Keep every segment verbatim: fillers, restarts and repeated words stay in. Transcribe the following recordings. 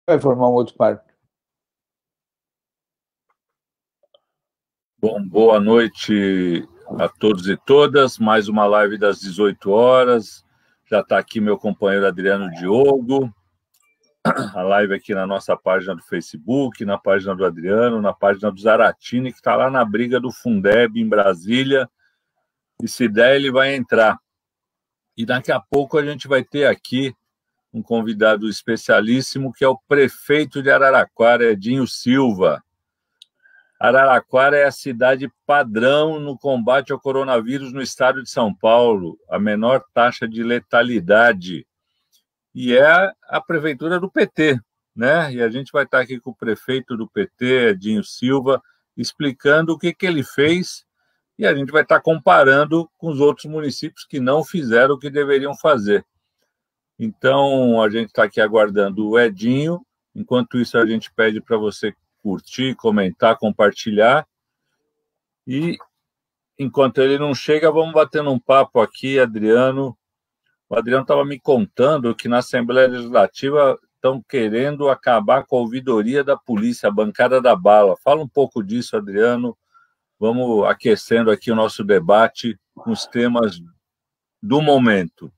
vai formar um outro parque. Bom, boa noite a todos e todas. Mais uma live das dezoito horas. Já está aqui meu companheiro Adriano Diogo. A live aqui na nossa página do Facebook, na página do Adriano, na página do Zaratini, que está lá na briga do Fundeb, em Brasília. E se der, ele vai entrar. E daqui a pouco a gente vai ter aqui um convidado especialíssimo, que é o prefeito de Araraquara, Edinho Silva. Araraquara é a cidade padrão no combate ao coronavírus no estado de São Paulo, a menor taxa de letalidade. E é a prefeitura do P T, né? E a gente vai estar aqui com o prefeito do P T, Edinho Silva, explicando o que, que ele fez, e a gente vai estar comparando com os outros municípios que não fizeram o que deveriam fazer. Então, a gente está aqui aguardando o Edinho. Enquanto isso, a gente pede para você curtir, comentar, compartilhar. E, enquanto ele não chega, vamos batendo um papo aqui, Adriano. O Adriano estava me contando que na Assembleia Legislativa estão querendo acabar com a ouvidoria da polícia, a bancada da bala. Fala um pouco disso, Adriano. Vamos aquecendo aqui o nosso debate com os temas do momento.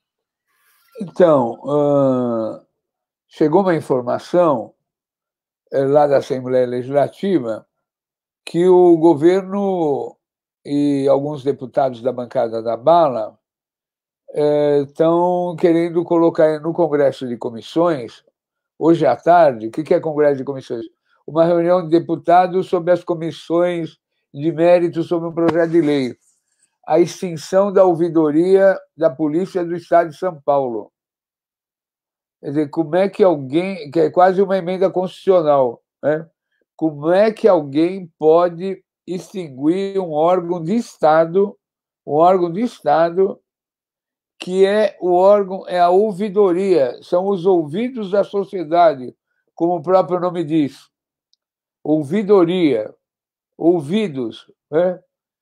Então, uh, chegou uma informação uh, lá da Assembleia Legislativa que o governo e alguns deputados da bancada da bala estão uh, querendo colocar no Congresso de Comissões, hoje à tarde. O que é Congresso de Comissões? Uma reunião de deputados sobre as comissões de mérito sobre um projeto de lei. A extinção da ouvidoria da Polícia do Estado de São Paulo. Quer dizer, como é que alguém, que é quase uma emenda constitucional, né? Como é que alguém pode extinguir um órgão de Estado, um órgão de Estado que é o órgão, é a ouvidoria, são os ouvidos da sociedade, como o próprio nome diz. Ouvidoria, ouvidos, né?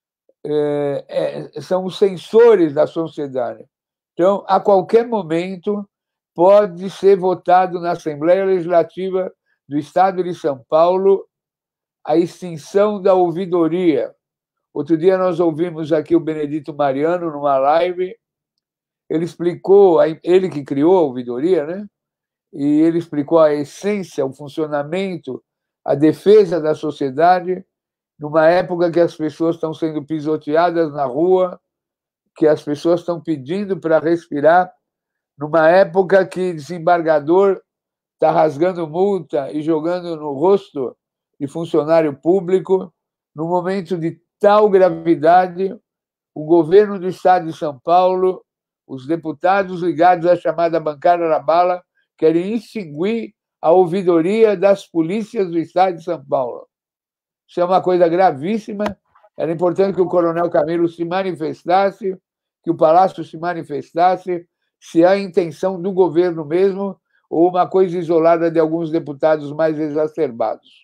É, é, são os sensores da sociedade. Então, a qualquer momento, pode ser votado na Assembleia Legislativa do Estado de São Paulo a extinção da ouvidoria. Outro dia nós ouvimos aqui o Benedito Mariano numa live, ele explicou, ele que criou a ouvidoria, né? E ele explicou a essência, o funcionamento, a defesa da sociedade, numa época que as pessoas estão sendo pisoteadas na rua, que as pessoas estão pedindo para respirar, numa época que desembargador está rasgando multa e jogando no rosto de funcionário público, num momento de tal gravidade, o governo do Estado de São Paulo, os deputados ligados à chamada bancada da bala, querem extinguir a ouvidoria das polícias do Estado de São Paulo. Isso é uma coisa gravíssima. Era importante que o coronel Camilo se manifestasse, que o Palácio se manifestasse, se há intenção do governo mesmo ou uma coisa isolada de alguns deputados mais exacerbados.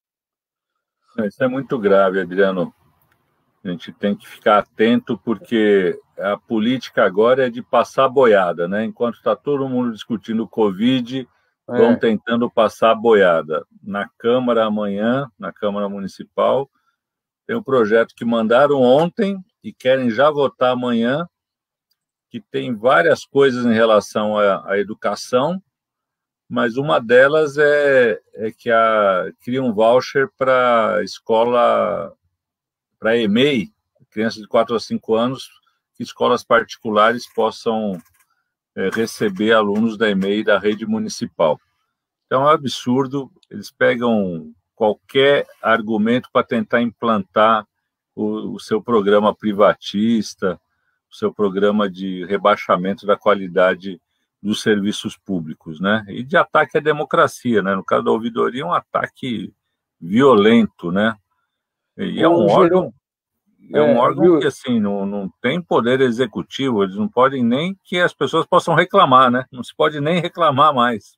Isso é muito grave, Adriano. A gente tem que ficar atento, porque a política agora é de passar boiada, né? Enquanto está todo mundo discutindo o Covid, é. vão tentando passar boiada. Na Câmara amanhã, na Câmara Municipal, tem um projeto que mandaram ontem e querem já votar amanhã, que tem várias coisas em relação à, à educação, mas uma delas é, é que a, cria um voucher para escola, para E M E I, crianças de quatro a cinco anos, que escolas particulares possam é, receber alunos da E M E I da rede municipal. Então, é um absurdo, eles pegam qualquer argumento para tentar implantar o, o seu programa privatista, o seu programa de rebaixamento da qualidade dos serviços públicos, né? E de ataque à democracia, né? No caso da ouvidoria, é um ataque violento, né? E é um órgão, é um órgão que, assim, não, não tem poder executivo, eles não podem nem que as pessoas possam reclamar, né? Não se pode nem reclamar mais.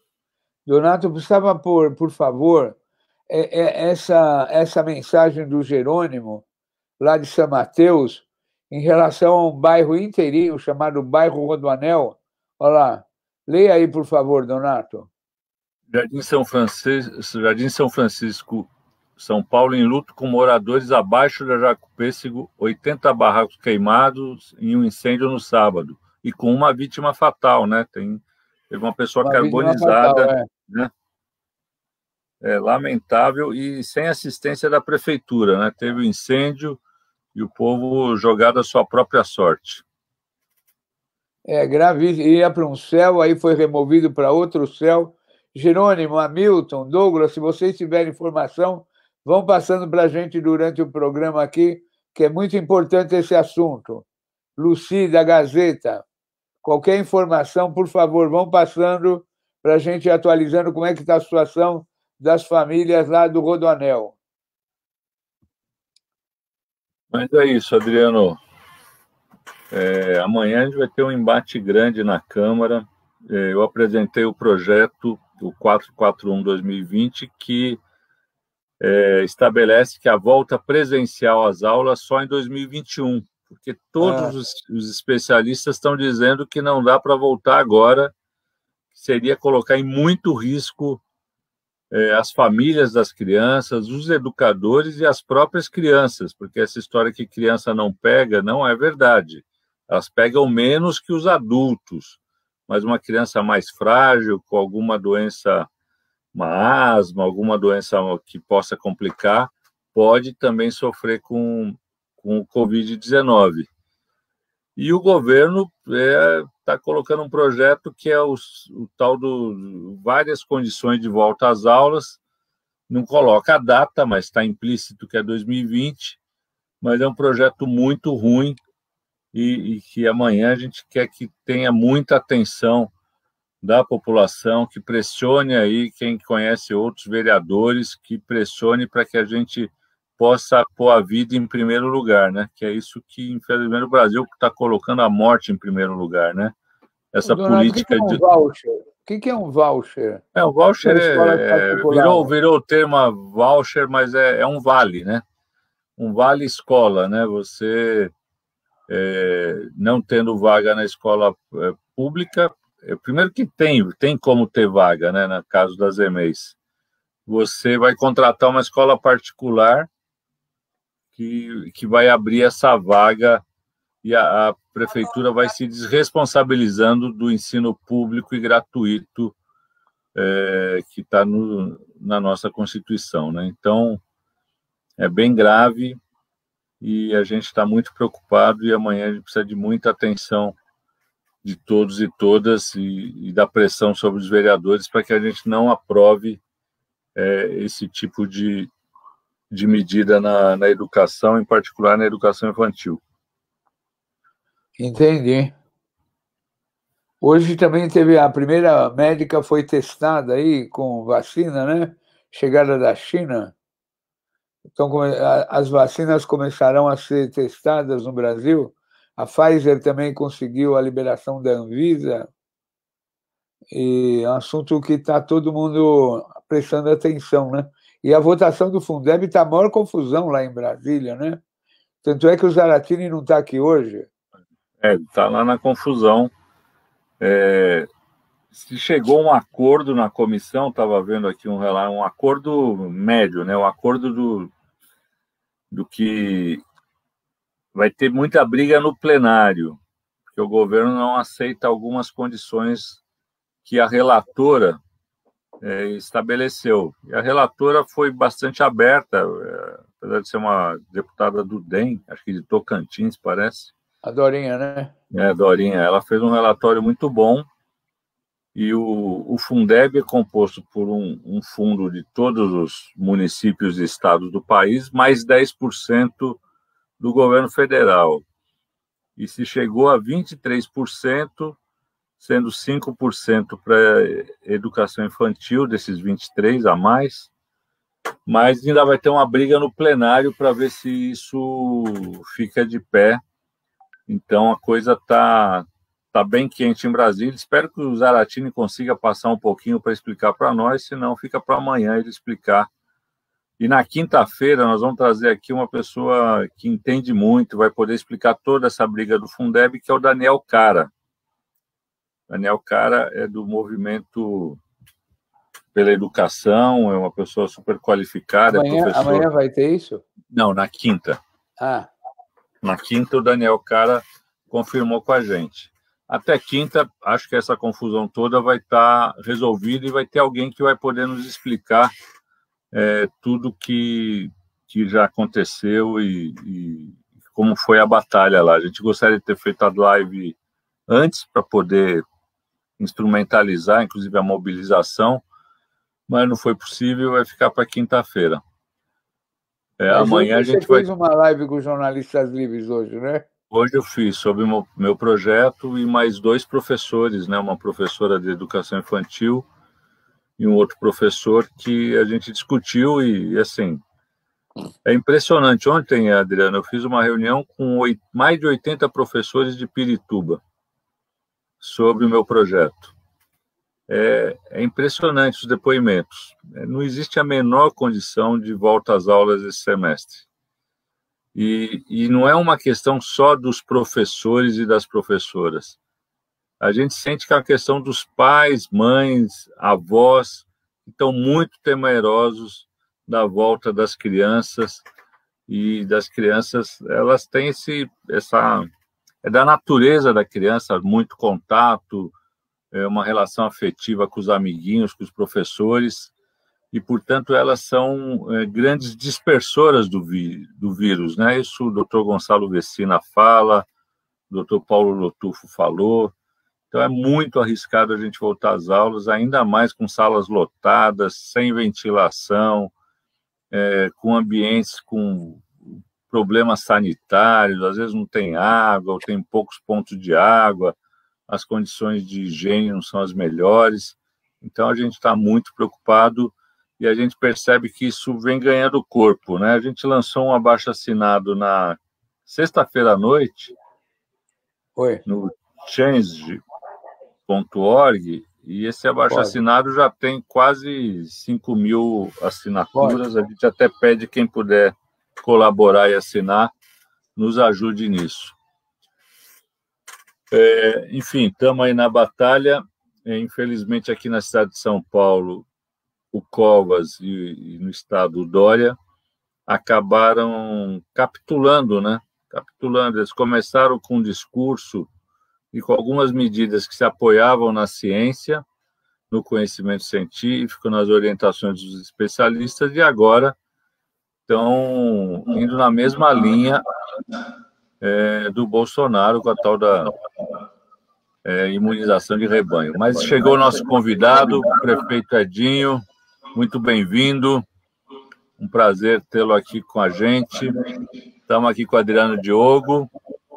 Donato, precisava pôr, por favor, é, é, essa, essa mensagem do Jerônimo, lá de São Mateus, em relação a um bairro inteirinho chamado Bairro Rodoanel. Olha lá, leia aí, por favor, Donato. Jardim São Francisco, Jardim São Francisco, São Paulo, em luto com moradores abaixo da Jacopêssego, oitenta barracos queimados em um incêndio no sábado, e com uma vítima fatal, né? Tem, teve uma pessoa uma carbonizada, fatal, é. Né? É lamentável, e sem assistência da prefeitura, né? Teve o um incêndio e o povo jogado à sua própria sorte. É gravíssimo, ia para um céu, aí foi removido para outro céu. Jerônimo, Hamilton, Douglas, se vocês tiverem informação, vão passando para a gente durante o programa aqui, que é muito importante esse assunto. Luci, da Gazeta, qualquer informação, por favor, vão passando para a gente ir atualizando como é que está a situação das famílias lá do Rodoanel. Mas é isso, Adriano. É, amanhã a gente vai ter um embate grande na Câmara. É, eu apresentei o projeto, o quatrocentos e quarenta e um dois mil e vinte, que é, estabelece que a volta presencial às aulas só em dois mil e vinte e um, porque todos ah. os, os especialistas estão dizendo que não dá para voltar agora, que seria colocar em muito risco é, as famílias das crianças, os educadores e as próprias crianças, porque essa história que criança não pega não é verdade. Elas pegam menos que os adultos, mas uma criança mais frágil, com alguma doença, uma asma, alguma doença que possa complicar, pode também sofrer com, com o covid dezenove. E o governo está é, colocando um projeto que é os, o tal do várias condições de volta às aulas, não coloca a data, mas está implícito que é dois mil e vinte, mas é um projeto muito ruim, e, e que amanhã a gente quer que tenha muita atenção da população, que pressione aí quem conhece outros vereadores, que pressione para que a gente possa pôr a vida em primeiro lugar, né? Que é isso que, infelizmente, o Brasil está colocando a morte em primeiro lugar, né? Essa Donado, política o que, que é um de... voucher? O que, que é um voucher? É, o voucher é, virou, virou o termo voucher, mas é, é um vale, né? Um vale escola, né? Você é, não tendo vaga na escola é, pública, é, primeiro que tem, tem como ter vaga, né? No caso das E M E Is. Você vai contratar uma escola particular que, que vai abrir essa vaga e a, a prefeitura vai se desresponsabilizando do ensino público e gratuito é, que está na nossa Constituição, né? Então, é bem grave e a gente está muito preocupado, e amanhã a gente precisa de muita atenção de todos e todas e, e da pressão sobre os vereadores para que a gente não aprove é, esse tipo de, de medida na, na educação, em particular na educação infantil. Entendi. Hoje também teve a primeira médica foi testada aí com vacina, né? Chegada da China. Então, as vacinas começarão a ser testadas no Brasil. A Pfizer também conseguiu a liberação da Anvisa. E é um assunto que está todo mundo prestando atenção, né? E a votação do Fundeb está a maior confusão lá em Brasília, né? Tanto é que o Zaratini não está aqui hoje. É, está lá na confusão. É, se chegou a um acordo na comissão, estava vendo aqui um relato, um acordo médio, né? Um acordo do, do que vai ter muita briga no plenário, porque o governo não aceita algumas condições que a relatora é, estabeleceu. E a relatora foi bastante aberta, é, apesar de ser uma deputada do D E M, acho que de Tocantins, parece. A Dorinha, né? É, Dorinha. Ela fez um relatório muito bom, e o, o Fundeb é composto por um, um fundo de todos os municípios e estados do país, mais dez por cento do governo federal. E se chegou a vinte e três por cento, sendo cinco por cento para educação infantil, desses vinte e três a mais, mas ainda vai ter uma briga no plenário para ver se isso fica de pé. Então, a coisa está tá bem quente em Brasília. Espero que o Zaratini consiga passar um pouquinho para explicar para nós, senão fica para amanhã ele explicar. E na quinta-feira nós vamos trazer aqui uma pessoa que entende muito, vai poder explicar toda essa briga do Fundeb, que é o Daniel Cara. Daniel Cara é do movimento pela educação, é uma pessoa super qualificada. Amanhã, é professor. Amanhã vai ter isso? Não, na quinta. Ah. Na quinta, o Daniel Cara confirmou com a gente. Até quinta, acho que essa confusão toda vai estar resolvida e vai ter alguém que vai poder nos explicar é, tudo que, que já aconteceu e, e como foi a batalha lá. A gente gostaria de ter feito a live antes para poder instrumentalizar, inclusive, a mobilização, mas não foi possível, vai ficar para quinta-feira. É, amanhã a gente você vai... fez uma live com os jornalistas livres hoje, né? Hoje eu fiz sobre o meu projeto e mais dois professores, né? Uma professora de educação infantil e um outro professor que a gente discutiu e, assim, é impressionante. Ontem, Adriano, eu fiz uma reunião com oito, mais de oitenta professores de Pirituba sobre o meu projeto. É, é impressionante os depoimentos. Não existe a menor condição de volta às aulas esse semestre. E, e não é uma questão só dos professores e das professoras. A gente sente que é uma questão dos pais, mães, avós, que estão muito temerosos da volta das crianças, e das crianças, elas têm esse, essa... É da natureza da criança, muito contato, é uma relação afetiva com os amiguinhos, com os professores, e, portanto, elas são é, grandes dispersoras do, vi, do vírus, né? Isso o doutor Gonçalo Vecina fala, o doutor Paulo Lotufo falou. Então, é muito arriscado a gente voltar às aulas, ainda mais com salas lotadas, sem ventilação, é, com ambientes com problemas sanitários, às vezes não tem água, ou tem poucos pontos de água, as condições de higiene não são as melhores. Então, a gente está muito preocupado e a gente percebe que isso vem ganhando corpo, né? A gente lançou um abaixo-assinado na sexta-feira à noite, Oi. no change ponto org, e esse abaixo-assinado já tem quase cinco mil assinaturas. Pode. A gente até pede quem puder colaborar e assinar, nos ajude nisso. É, enfim, estamos aí na batalha. É, infelizmente, aqui na cidade de São Paulo, o Covas e, e no estado o Dória acabaram capitulando, né? Capitulando. Eles começaram com um discurso e com algumas medidas que se apoiavam na ciência, no conhecimento científico, nas orientações dos especialistas, e agora estão indo na mesma linha é, do Bolsonaro com a tal da é, imunização de rebanho. Mas chegou o nosso convidado, o prefeito Edinho, muito bem-vindo, um prazer tê-lo aqui com a gente. Estamos aqui com o Adriano Diogo.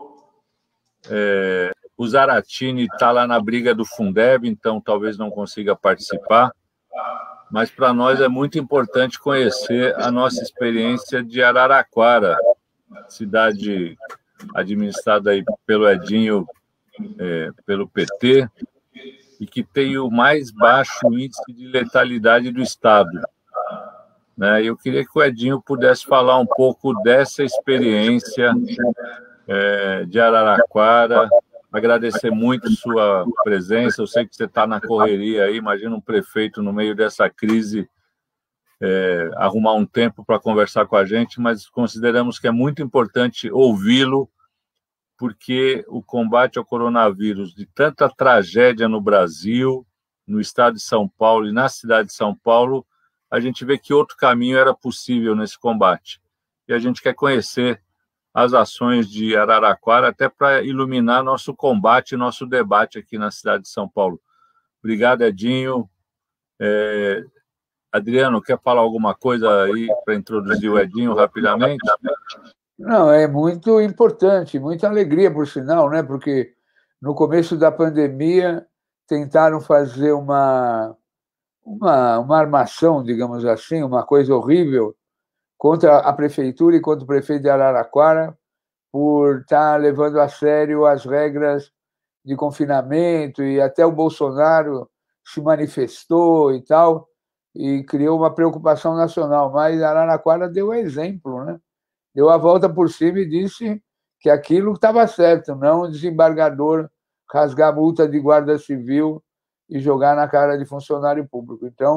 É, o Zaratini está lá na briga do Fundeb, então talvez não consiga participar, mas para nós é muito importante conhecer a nossa experiência de Araraquara, cidade administrada aí pelo Edinho, é, pelo P T, e que tem o mais baixo índice de letalidade do Estado. Né? Eu queria que o Edinho pudesse falar um pouco dessa experiência é, de Araraquara, agradecer muito sua presença. Eu sei que você está na correria aí, imagina um prefeito no meio dessa crise é, arrumar um tempo para conversar com a gente, mas consideramos que é muito importante ouvi-lo, porque o combate ao coronavírus, de tanta tragédia no Brasil, no estado de São Paulo e na cidade de São Paulo, a gente vê que outro caminho era possível nesse combate. E a gente quer conhecer as ações de Araraquara, até para iluminar nosso combate, nosso debate aqui na cidade de São Paulo. Obrigado, Edinho. É... Adriano, quer falar alguma coisa aí para introduzir o Edinho rapidamente? Não, é muito importante, muita alegria, por sinal, né? Porque no começo da pandemia tentaram fazer uma, uma, uma armação, digamos assim, uma coisa horrível, contra a prefeitura e contra o prefeito de Araraquara, por estar levando a sério as regras de confinamento, e até o Bolsonaro se manifestou e tal, e criou uma preocupação nacional. Mas Araraquara deu exemplo, né? Deu a volta por cima e disse que aquilo estava certo, não o desembargador rasgar multa de guarda civil e jogar na cara de funcionário público. Então,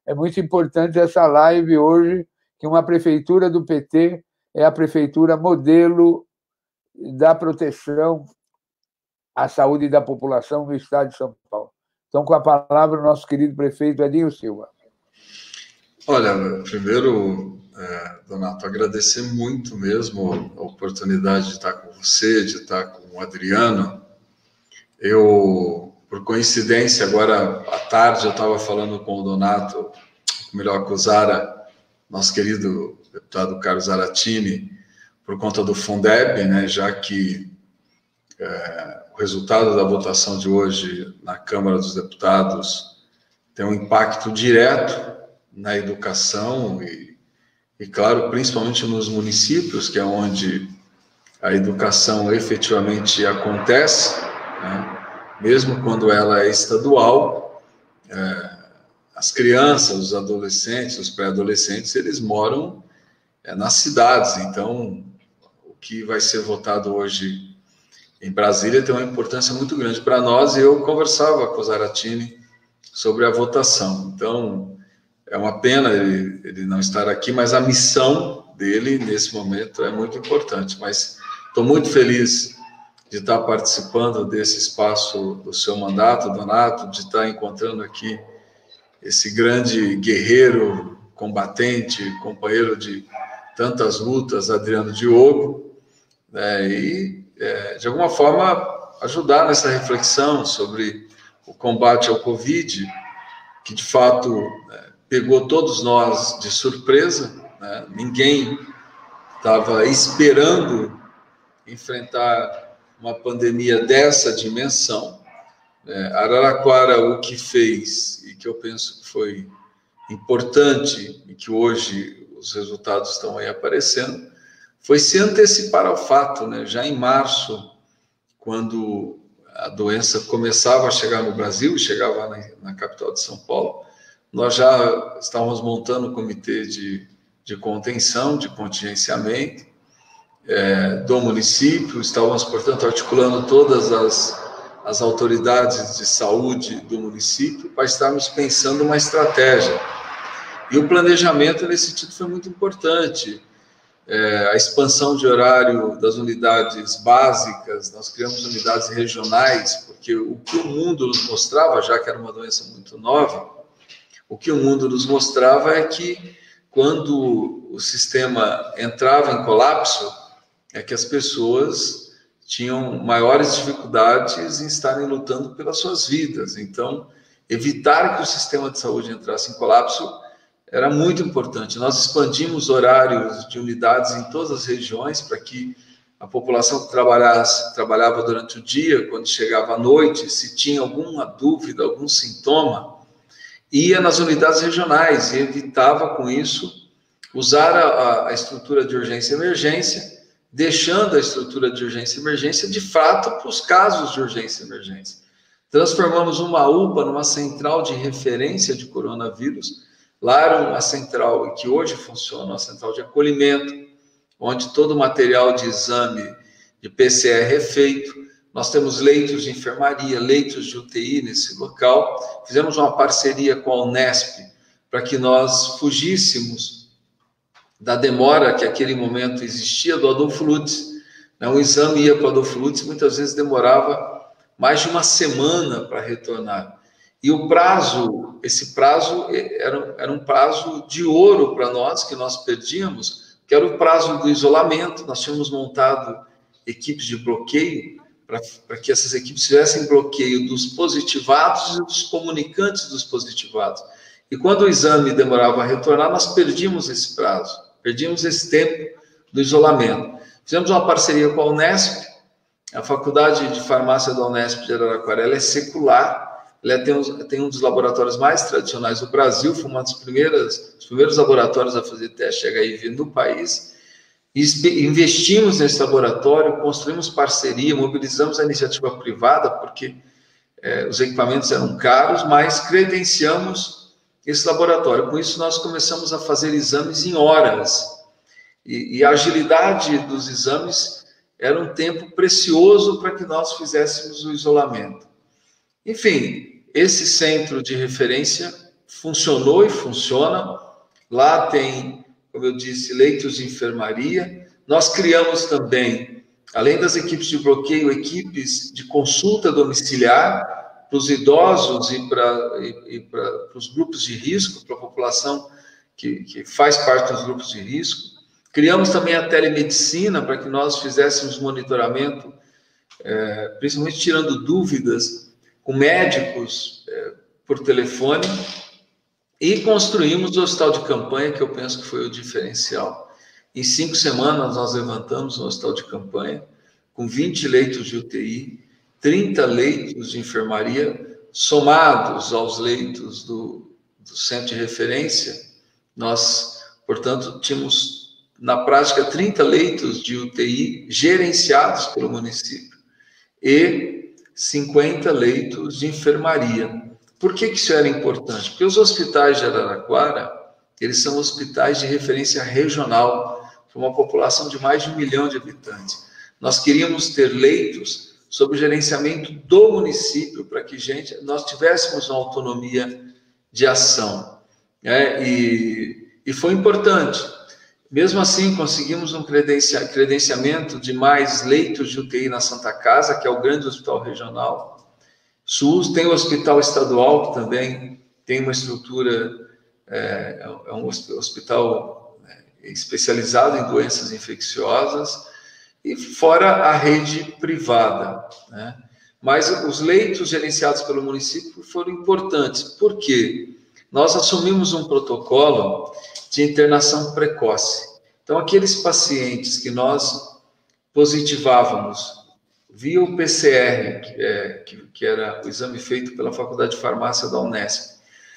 é muito importante essa live hoje, que uma prefeitura do P T é a prefeitura modelo da proteção à saúde da população no estado de São Paulo. Então, com a palavra, o nosso querido prefeito Edinho Silva. Olha, primeiro, é, Donato, agradecer muito mesmo a oportunidade de estar com você, de estar com o Adriano. Eu, por coincidência, agora à tarde eu estava falando com o Donato, melhor com o Zara, nosso querido deputado Carlos Zaratini, por conta do Fundeb, né, já que é, o resultado da votação de hoje na Câmara dos Deputados tem um impacto direto na educação e, e, claro, principalmente nos municípios, que é onde a educação efetivamente acontece, né? Mesmo quando ela é estadual, é, as crianças, os adolescentes, os pré-adolescentes, eles moram é, nas cidades. Então, o que vai ser votado hoje em Brasília tem uma importância muito grande para nós, e eu conversava com o Zaratini sobre a votação. Então, é uma pena ele, ele não estar aqui, mas a missão dele, nesse momento, é muito importante. Mas estou muito feliz de estar participando desse espaço do seu mandato, Donato, de estar encontrando aqui esse grande guerreiro, combatente, companheiro de tantas lutas, Adriano Diogo, né, e, é, de alguma forma, ajudar nessa reflexão sobre o combate ao Covid, que, de fato, é, pegou todos nós de surpresa, né? Ninguém estava esperando enfrentar uma pandemia dessa dimensão. É, Araraquara, o que fez, e que eu penso que foi importante, e que hoje os resultados estão aí aparecendo, foi se antecipar ao fato, né? Já em março, quando a doença começava a chegar no Brasil, chegava na, na capital de São Paulo, nós já estávamos montando o comitê de, de contenção, de contingenciamento é, do município, estávamos, portanto, articulando todas as, as autoridades de saúde do município para estarmos pensando uma estratégia. E o planejamento, nesse sentido, foi muito importante. É, a expansão de horário das unidades básicas, nós criamos unidades regionais, porque o que o mundo nos mostrava, já que era uma doença muito nova, o que o mundo nos mostrava é que quando o sistema entrava em colapso, é que as pessoas tinham maiores dificuldades em estarem lutando pelas suas vidas. Então, evitar que o sistema de saúde entrasse em colapso era muito importante. Nós expandimos horários de unidades em todas as regiões para que a população que trabalhasse, trabalhava durante o dia, quando chegava à noite, se tinha alguma dúvida, algum sintoma, ia nas unidades regionais e evitava, com isso, usar a, a estrutura de urgência e emergência, deixando a estrutura de urgência e emergência, de fato, para os casos de urgência e emergência. Transformamos uma U P A numa central de referência de coronavírus. Lá era uma central que hoje funciona, uma central de acolhimento, onde todo o material de exame de P C R é feito. Nós temos leitos de enfermaria, leitos de U T I nesse local. Fizemos uma parceria com a Unesp para que nós fugíssemos da demora que naquele momento existia do Adolfo Lutz. O exame ia para o Adolfo Lutz, muitas vezes demorava mais de uma semana para retornar. E o prazo, esse prazo era, era um prazo de ouro para nós, que nós perdíamos, que era o prazo do isolamento. Nós tínhamos montado equipes de bloqueio para que essas equipes fizessem bloqueio dos positivados e dos comunicantes dos positivados. E quando o exame demorava a retornar, nós perdíamos esse prazo, perdíamos esse tempo do isolamento. Fizemos uma parceria com a Unesp. A Faculdade de Farmácia da Unesp de Araraquara, ela é secular, ela tem um, tem um dos laboratórios mais tradicionais do Brasil, foi uma das primeiras, os primeiros laboratórios a fazer teste de H I V no país. Investimos nesse laboratório, construímos parceria, mobilizamos a iniciativa privada, porque é, os equipamentos eram caros, mas credenciamos esse laboratório. Com isso, nós começamos a fazer exames em horas. E, e a agilidade dos exames era um tempo precioso para que nós fizéssemos o isolamento. Enfim, esse centro de referência funcionou e funciona. Lá tem, como eu disse, leitos de enfermaria. Nós criamos também, além das equipes de bloqueio, equipes de consulta domiciliar para os idosos e para e, e para os grupos de risco, para a população que, que faz parte dos grupos de risco. Criamos também a telemedicina para que nós fizéssemos monitoramento, é, principalmente tirando dúvidas com médicos é, por telefone. E construímos o hospital de campanha, que eu penso que foi o diferencial. Em cinco semanas, nós levantamos um hospital de campanha, com vinte leitos de U T I, trinta leitos de enfermaria, somados aos leitos do, do centro de referência. Nós, portanto, tínhamos, na prática, trinta leitos de U T I gerenciados pelo município e cinquenta leitos de enfermaria. Por que que isso era importante? Porque os hospitais de Araraquara, eles são hospitais de referência regional, para uma população de mais de um milhão de habitantes. Nós queríamos ter leitos sob o gerenciamento do município, para que gente, nós tivéssemos uma autonomia de ação. Né? E, e foi importante. Mesmo assim, conseguimos um credencia, credenciamento de mais leitos de U T I na Santa Casa, que é o grande hospital regional. SUS, tem o hospital estadual, que também tem uma estrutura, é, é um hospital especializado em doenças infecciosas, e fora a rede privada, né? Mas os leitos gerenciados pelo município foram importantes, porque nós assumimos um protocolo de internação precoce. Então, aqueles pacientes que nós positivávamos via o P C R, que, é, que, que era o exame feito pela Faculdade de Farmácia da Unesp,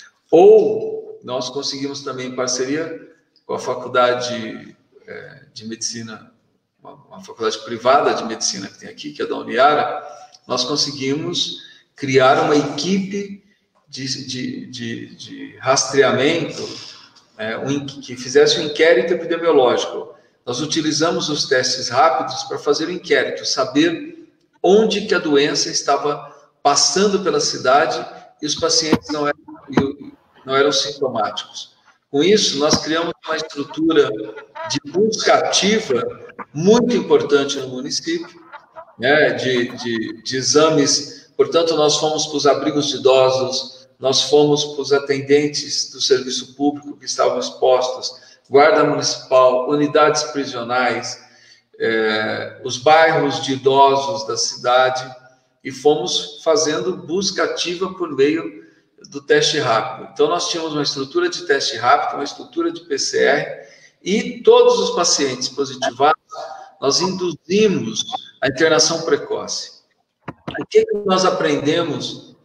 ou nós conseguimos também em parceria com a Faculdade é, de Medicina, uma, uma faculdade privada de medicina que tem aqui, que é da Uniara, nós conseguimos criar uma equipe de, de, de, de rastreamento, é, um, que fizesse um inquérito epidemiológico. Nós utilizamos os testes rápidos para fazer o inquérito, saber onde que a doença estava passando pela cidade e os pacientes não eram, não eram sintomáticos. Com isso, nós criamos uma estrutura de busca ativa muito importante no município, né, de, de, de exames. Portanto, nós fomos para os abrigos de idosos, nós fomos para os atendentes do serviço público que estavam expostos, guarda municipal, unidades prisionais, é, os bairros de idosos da cidade, e fomos fazendo busca ativa por meio do teste rápido. Então, nós tínhamos uma estrutura de teste rápido, uma estrutura de P C R, e todos os pacientes positivados, nós induzimos a internação precoce. O que nós aprendemos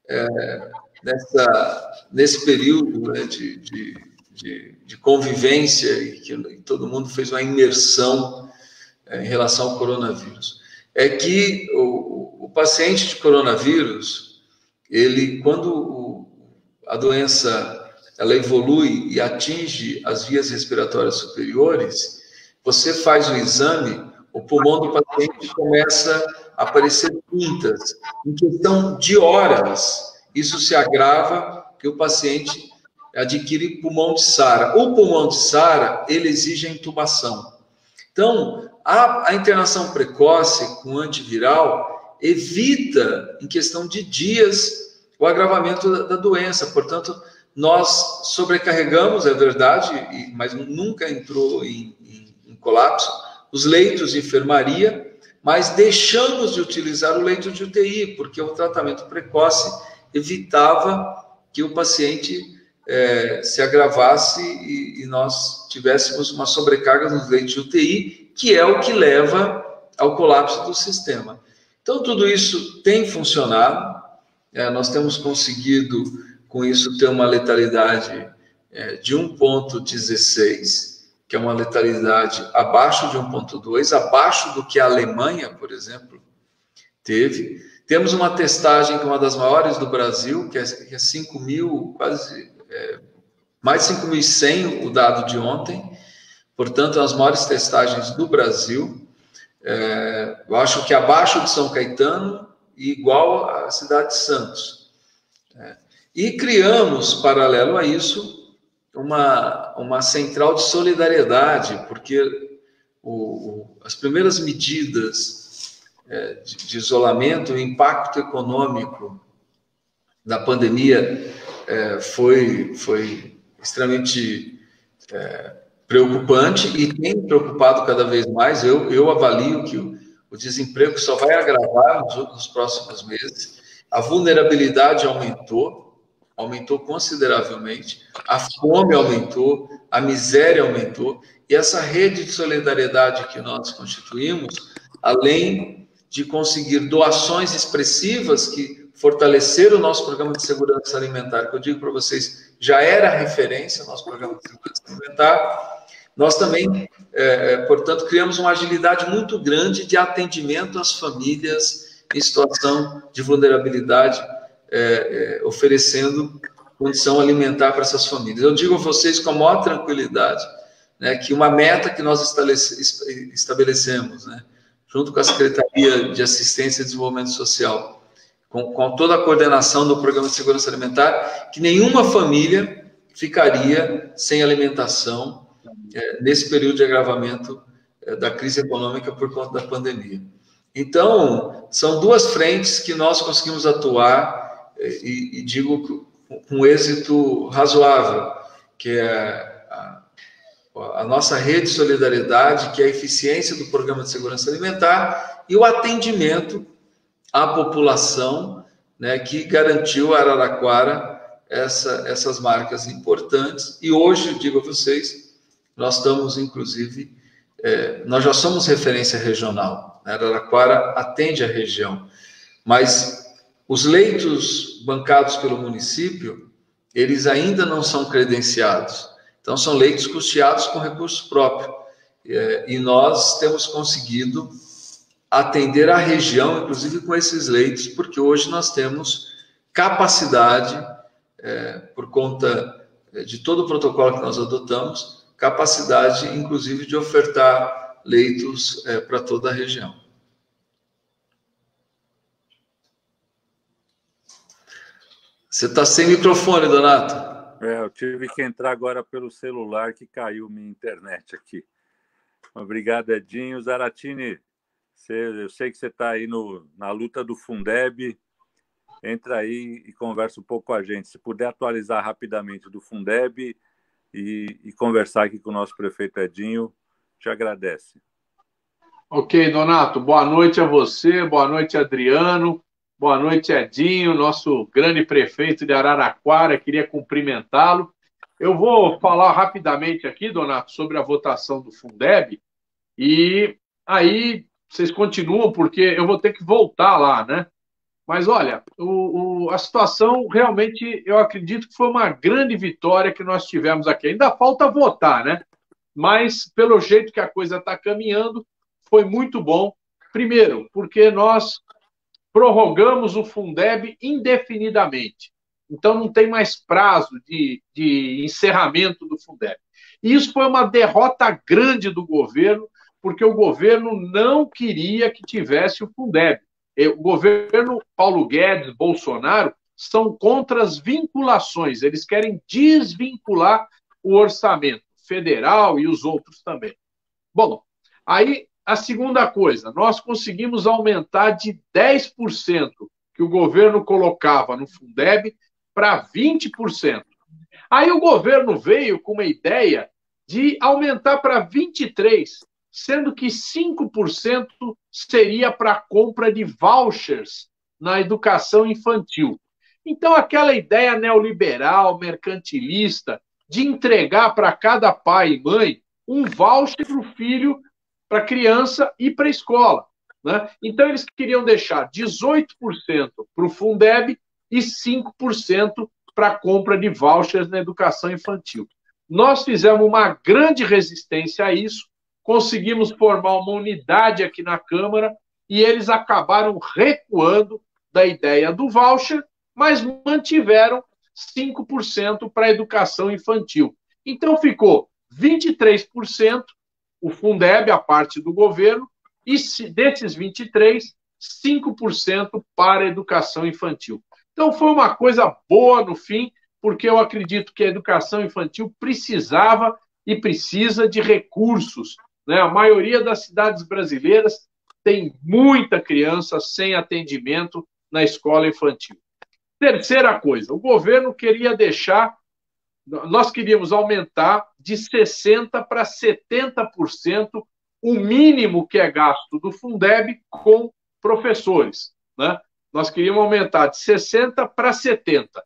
é, nessa, nesse período, né, de, de, de, de convivência, e que todo mundo fez uma imersão é, em relação ao coronavírus? É que o, o paciente de coronavírus, ele, quando o, a doença ela evolui e atinge as vias respiratórias superiores, você faz o exame, o pulmão do paciente começa a aparecer pintas. Em questão de horas, isso se agrava, que o paciente adquire pulmão de SARA. O pulmão de SARA, ele exige a intubação. Então, a, a internação precoce com antiviral evita, em questão de dias, o agravamento da, da doença. Portanto, nós sobrecarregamos, é verdade, mas nunca entrou em, em, em colapso, os leitos de enfermaria, mas deixamos de utilizar o leito de U T I, porque o tratamento precoce evitava que o paciente é, se agravasse e, e nós tivéssemos uma sobrecarga nos leitos de U T I, que é o que leva ao colapso do sistema. Então, tudo isso tem funcionado, é, nós temos conseguido, com isso, ter uma letalidade é, de um vírgula dezesseis, que é uma letalidade abaixo de um vírgula dois, abaixo do que a Alemanha, por exemplo, teve. Temos uma testagem que é uma das maiores do Brasil, que é, que é cinco mil, quase, é, mais de cinco mil e cem o dado de ontem, portanto, as maiores testagens do Brasil. É, eu acho que abaixo de São Caetano e igual à cidade de Santos. É, E criamos, paralelo a isso, uma, uma central de solidariedade, porque o, o, as primeiras medidas é, de, de isolamento, o impacto econômico da pandemia é, foi, foi extremamente é, preocupante e tem preocupado cada vez mais. Eu, eu avalio que o, o desemprego só vai agravar nos, nos próximos meses. A vulnerabilidade aumentou, aumentou consideravelmente, a fome aumentou, a miséria aumentou, e essa rede de solidariedade que nós constituímos, além de conseguir doações expressivas que fortaleceram o nosso programa de segurança alimentar, que eu digo para vocês, já era referência, nosso programa de segurança alimentar, nós também, é, portanto, criamos uma agilidade muito grande de atendimento às famílias em situação de vulnerabilidade, é, é, oferecendo condição alimentar para essas famílias. Eu digo a vocês com a maior tranquilidade, né, que uma meta que nós estabelecemos, né, junto com a Secretaria de Assistência e Desenvolvimento Social, com, com toda a coordenação do Programa de Segurança Alimentar, que nenhuma família ficaria sem alimentação é, nesse período de agravamento é, da crise econômica por conta da pandemia. Então, são duas frentes que nós conseguimos atuar é, e, e digo com, com êxito razoável, que é a, a nossa rede de solidariedade, que é a eficiência do Programa de Segurança Alimentar e o atendimento à população, né, que garantiu a Araraquara essa, essas marcas importantes. E hoje, digo a vocês, nós estamos, inclusive, é, nós já somos referência regional. Né? Araraquara atende a região, mas os leitos bancados pelo município, eles ainda não são credenciados. Então, são leitos custeados com recurso próprio. É, e nós temos conseguido atender a região, inclusive com esses leitos, porque hoje nós temos capacidade, é, por conta de todo o protocolo que nós adotamos, capacidade, inclusive, de ofertar leitos é, para toda a região. Você está sem microfone, Donato. É, eu tive que entrar agora pelo celular, que caiu minha internet aqui. Obrigado, Edinho. Zaratini, eu sei que você está aí no, na luta do Fundeb, entra aí e conversa um pouco com a gente. Se puder atualizar rapidamente do Fundeb e, e conversar aqui com o nosso prefeito Edinho, te agradece. Ok, Donato, boa noite a você, boa noite, Adriano, boa noite, Edinho, nosso grande prefeito de Araraquara, queria cumprimentá-lo. Eu vou falar rapidamente aqui, Donato, sobre a votação do Fundeb, e aí vocês continuam, porque eu vou ter que voltar lá, né? Mas, olha, o, o, a situação realmente, eu acredito que foi uma grande vitória que nós tivemos aqui. Ainda falta votar, né? Mas, pelo jeito que a coisa está caminhando, foi muito bom. Primeiro, porque nós prorrogamos o Fundeb indefinidamente. Então, não tem mais prazo de, de encerramento do Fundeb. E isso foi uma derrota grande do governo, porque o governo não queria que tivesse o Fundeb. O governo Paulo Guedes, Bolsonaro, são contra as vinculações. Eles querem desvincular o orçamento federal e os outros também. Bom, aí a segunda coisa, nós conseguimos aumentar de dez por cento que o governo colocava no Fundeb para vinte por cento. Aí o governo veio com uma ideia de aumentar para vinte e três por cento, sendo que cinco por cento seria para a compra de vouchers na educação infantil. Então, aquela ideia neoliberal, mercantilista, de entregar para cada pai e mãe um voucher para o filho, para a criança e para a escola. Né? Então, eles queriam deixar dezoito por cento para o Fundeb e cinco por cento para a compra de vouchers na educação infantil. Nós fizemos uma grande resistência a isso, conseguimos formar uma unidade aqui na Câmara e eles acabaram recuando da ideia do voucher, mas mantiveram cinco por cento para a educação infantil. Então ficou vinte e três por cento o Fundeb, a parte do governo, e desses vinte e três por cento, cinco por cento para a educação infantil. Então, foi uma coisa boa no fim, porque eu acredito que a educação infantil precisava e precisa de recursos, né? A maioria das cidades brasileiras tem muita criança sem atendimento na escola infantil. Terceira coisa, o governo queria deixar, nós queríamos aumentar de sessenta por cento para setenta por cento o mínimo que é gasto do Fundeb com professores, né? Nós queríamos aumentar de sessenta para setenta,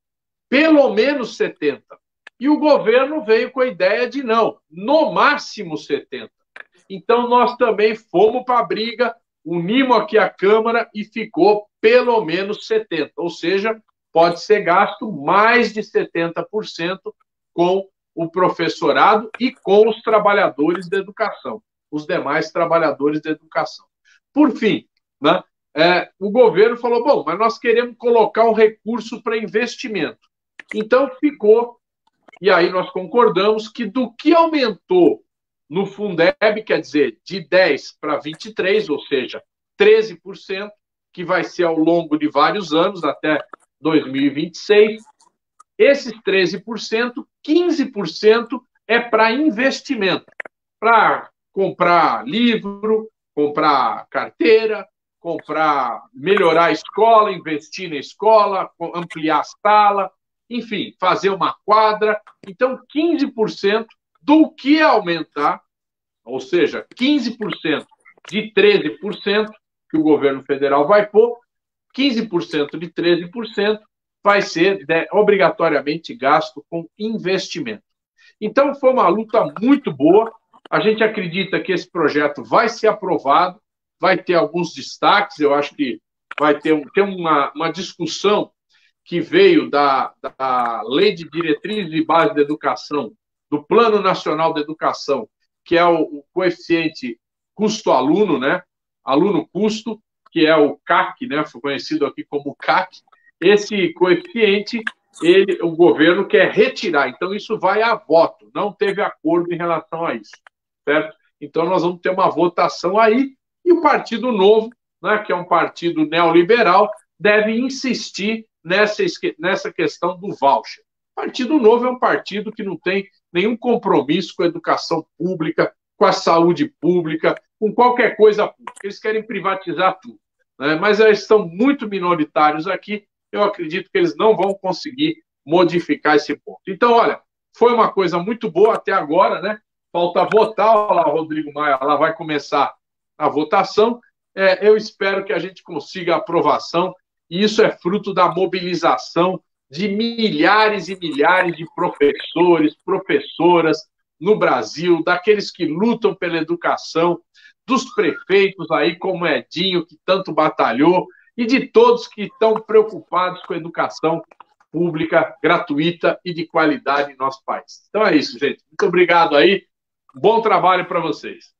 pelo menos setenta. E o governo veio com a ideia de não, no máximo setenta. Então, nós também fomos para a briga, unimos aqui a Câmara e ficou pelo menos setenta. Ou seja, pode ser gasto mais de setenta por cento com o professorado e com os trabalhadores da educação, os demais trabalhadores da educação. Por fim, né, é, o governo falou, bom, mas nós queremos colocar um recurso para investimento. Então, ficou, e aí nós concordamos que do que aumentou no Fundeb, quer dizer, de dez para vinte e três, ou seja, treze por cento, que vai ser ao longo de vários anos, até dois mil e vinte e seis, esses treze por cento, quinze por cento é para investimento, para comprar livro, comprar carteira, comprar, melhorar a escola, investir na escola, ampliar a sala, enfim, fazer uma quadra. Então, quinze por cento do que aumentar, ou seja, quinze por cento de treze por cento que o governo federal vai pôr, quinze por cento de treze por cento vai ser de, obrigatoriamente gasto com investimento. Então, foi uma luta muito boa. A gente acredita que esse projeto vai ser aprovado, vai ter alguns destaques, eu acho que vai ter, ter uma, uma discussão que veio da, da Lei de Diretrizes e Bases da Educação, do Plano Nacional da Educação, que é o, o coeficiente custo-aluno, né? Aluno-custo, que é o C A C, né? Foi conhecido aqui como C A C. Esse coeficiente, ele, o governo quer retirar, então isso vai a voto, não teve acordo em relação a isso, certo? Então nós vamos ter uma votação aí, e o Partido Novo, né, que é um partido neoliberal, deve insistir nessa, nessa questão do voucher. O Partido Novo é um partido que não tem nenhum compromisso com a educação pública, com a saúde pública, com qualquer coisa pública. Eles querem privatizar tudo, né? Mas eles estão muito minoritários aqui, eu acredito que eles não vão conseguir modificar esse ponto. Então, olha, foi uma coisa muito boa até agora, né? Falta votar, olha lá o Rodrigo Maia, lá vai começar a votação. É, eu espero que a gente consiga a aprovação, e isso é fruto da mobilização de milhares e milhares de professores, professoras no Brasil, daqueles que lutam pela educação, dos prefeitos aí, como Edinho, que tanto batalhou, e de todos que estão preocupados com a educação pública, gratuita e de qualidade em nosso país. Então é isso, gente. Muito obrigado aí. Bom trabalho para vocês.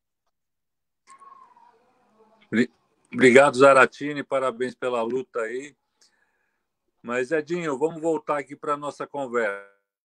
Obrigado, Zaratini. Parabéns pela luta aí. Mas, Edinho, vamos voltar aqui para a nossa conversa.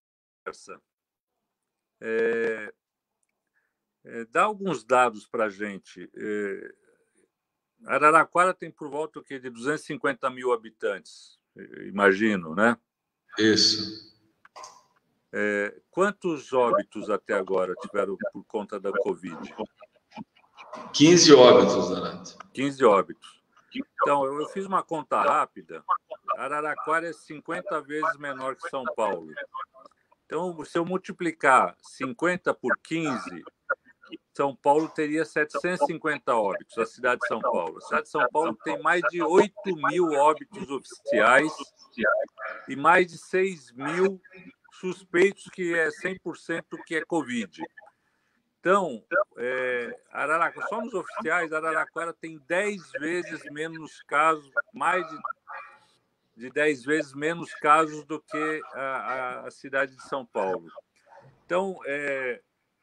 É, é, dá alguns dados para a gente. É, Araraquara tem por volta o quê? De duzentos e cinquenta mil habitantes, imagino, né? Isso. É, quantos óbitos até agora tiveram por conta da Covid? quinze óbitos, Donato. quinze óbitos. Então, eu, eu fiz uma conta rápida. Araraquara é cinquenta vezes menor que São Paulo. Então, se eu multiplicar cinquenta por quinze, São Paulo teria setecentos e cinquenta óbitos, a cidade de São Paulo. A cidade de São Paulo tem mais de oito mil óbitos oficiais e mais de seis mil suspeitos, que é cem por cento que é Covid. Então, é, Araraquara, só nos oficiais, Araraquara tem dez vezes menos casos, mais de, de dez vezes menos casos do que a, a, a cidade de São Paulo. Então, é,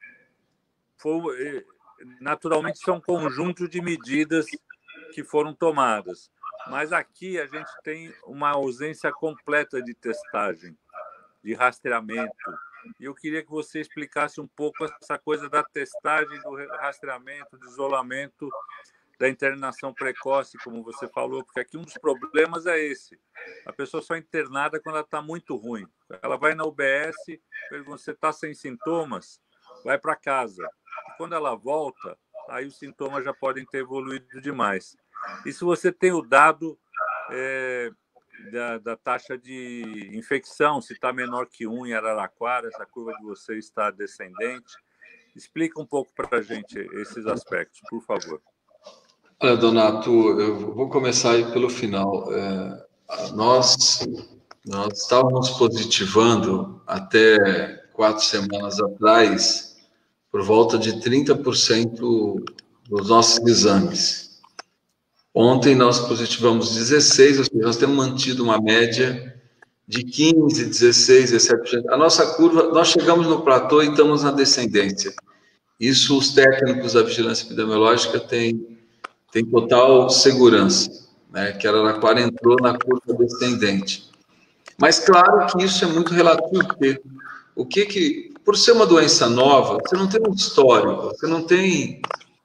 foi, naturalmente, são um conjunto de medidas que foram tomadas. Mas aqui a gente tem uma ausência completa de testagem, de rastreamento. E eu queria que você explicasse um pouco essa coisa da testagem, do rastreamento, do isolamento da internação precoce, como você falou, porque aqui um dos problemas é esse. A pessoa só é internada quando ela está muito ruim. Ela vai na U B S, pergunta, você está sem sintomas? Vai para casa. E quando ela volta, aí os sintomas já podem ter evoluído demais. E se você tem o dado é, da, da taxa de infecção, se está menor que um em Araraquara, essa curva de vocês está descendente, explica um pouco para a gente esses aspectos, por favor. Olha, Donato, eu vou começar aí pelo final. É, nós, nós estávamos positivando até quatro semanas atrás por volta de trinta por cento dos nossos exames. Ontem nós positivamos dezesseis, ou seja, nós temos mantido uma média de quinze, dezesseis, dezessete por cento. A nossa curva, nós chegamos no platô e estamos na descendência. Isso os técnicos da vigilância epidemiológica têm tem total segurança, né, que Araraquara entrou na curva descendente. Mas claro que isso é muito relativo, porque o que que, por ser uma doença nova, você não tem um histórico, você não tem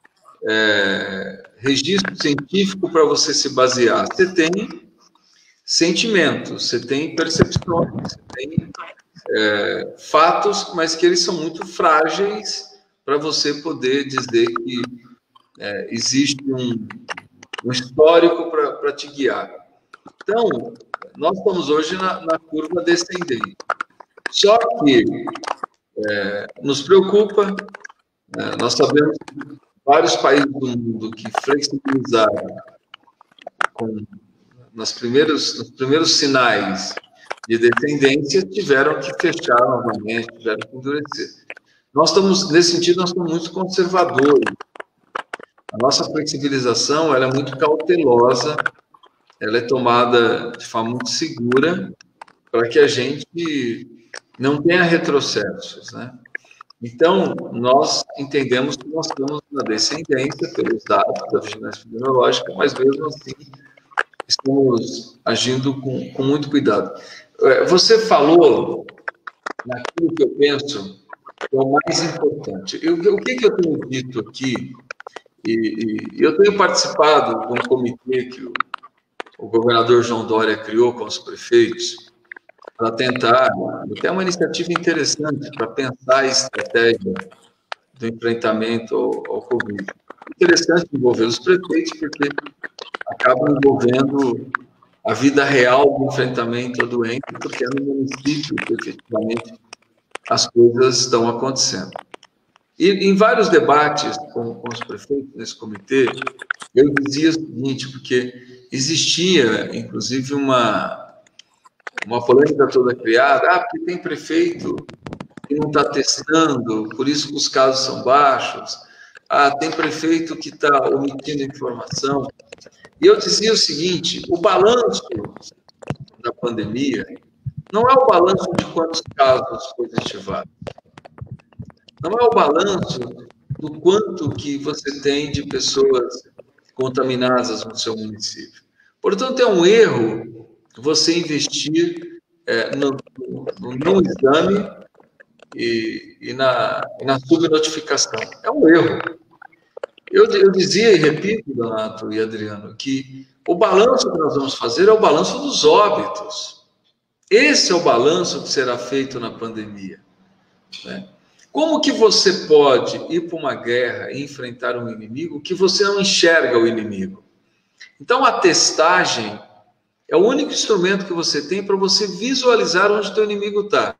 é, registro científico para você se basear, você tem sentimentos, você tem percepções, você tem é, fatos, mas que eles são muito frágeis para você poder dizer que É, existe um, um histórico para te guiar. Então, nós estamos hoje na, na curva descendente. Só que é, nos preocupa, é, nós sabemos que vários países do mundo que flexibilizaram com, nas primeiros, nos primeiros sinais de descendência tiveram que fechar novamente, tiveram que endurecer. Nós estamos, nesse sentido, nós estamos muito conservadores. A nossa flexibilização ela é muito cautelosa, ela é tomada de forma muito segura para que a gente não tenha retrocessos, né? Então, nós entendemos que nós estamos na descendência pelos dados da vigilância epidemiológica, mas mesmo assim estamos agindo com, com muito cuidado. Você falou naquilo que eu penso que é o mais importante. Eu, o que, que eu tenho dito aqui? E, e eu tenho participado de um comitê que o, o governador João Dória criou com os prefeitos para tentar, até uma iniciativa interessante para pensar a estratégia do enfrentamento ao, ao Covid. Interessante envolver os prefeitos, porque acaba envolvendo a vida real do enfrentamento à doença, porque é no município que efetivamente as coisas estão acontecendo. E em vários debates com, com os prefeitos nesse comitê, eu dizia o seguinte, porque existia, inclusive, uma, uma polêmica toda criada, ah, porque tem prefeito que não está testando, por isso que os casos são baixos, ah, tem prefeito que está omitindo informação. E eu dizia o seguinte, o balanço da pandemia não é o balanço de quantos casos positivados, não é o balanço do quanto que você tem de pessoas contaminadas no seu município. Portanto, é um erro você investir é, no, no, no exame e, e, na, e na subnotificação. É um erro. Eu, eu dizia e repito, Donato e Adriano, que o balanço que nós vamos fazer é o balanço dos óbitos. Esse é o balanço que será feito na pandemia, né? Como que você pode ir para uma guerra e enfrentar um inimigo que você não enxerga o inimigo? Então, a testagem é o único instrumento que você tem para você visualizar onde o teu inimigo está.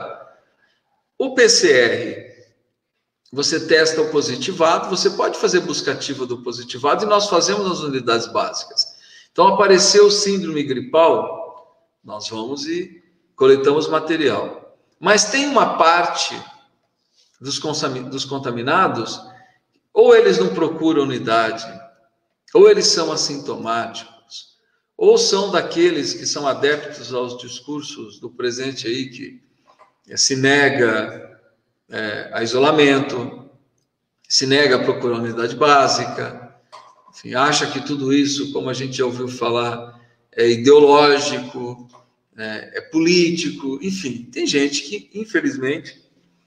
O P C R, você testa o positivado, você pode fazer busca ativa do positivado, e nós fazemos nas unidades básicas. Então, apareceu síndrome gripal, nós vamos e coletamos material. Mas tem uma parte dos contaminados, ou eles não procuram unidade, ou eles são assintomáticos, ou são daqueles que são adeptos aos discursos do presente aí, que se nega é, a isolamento, se nega a procurar unidade básica, enfim, acha que tudo isso, como a gente já ouviu falar, é ideológico, é, é político, enfim, tem gente que, infelizmente,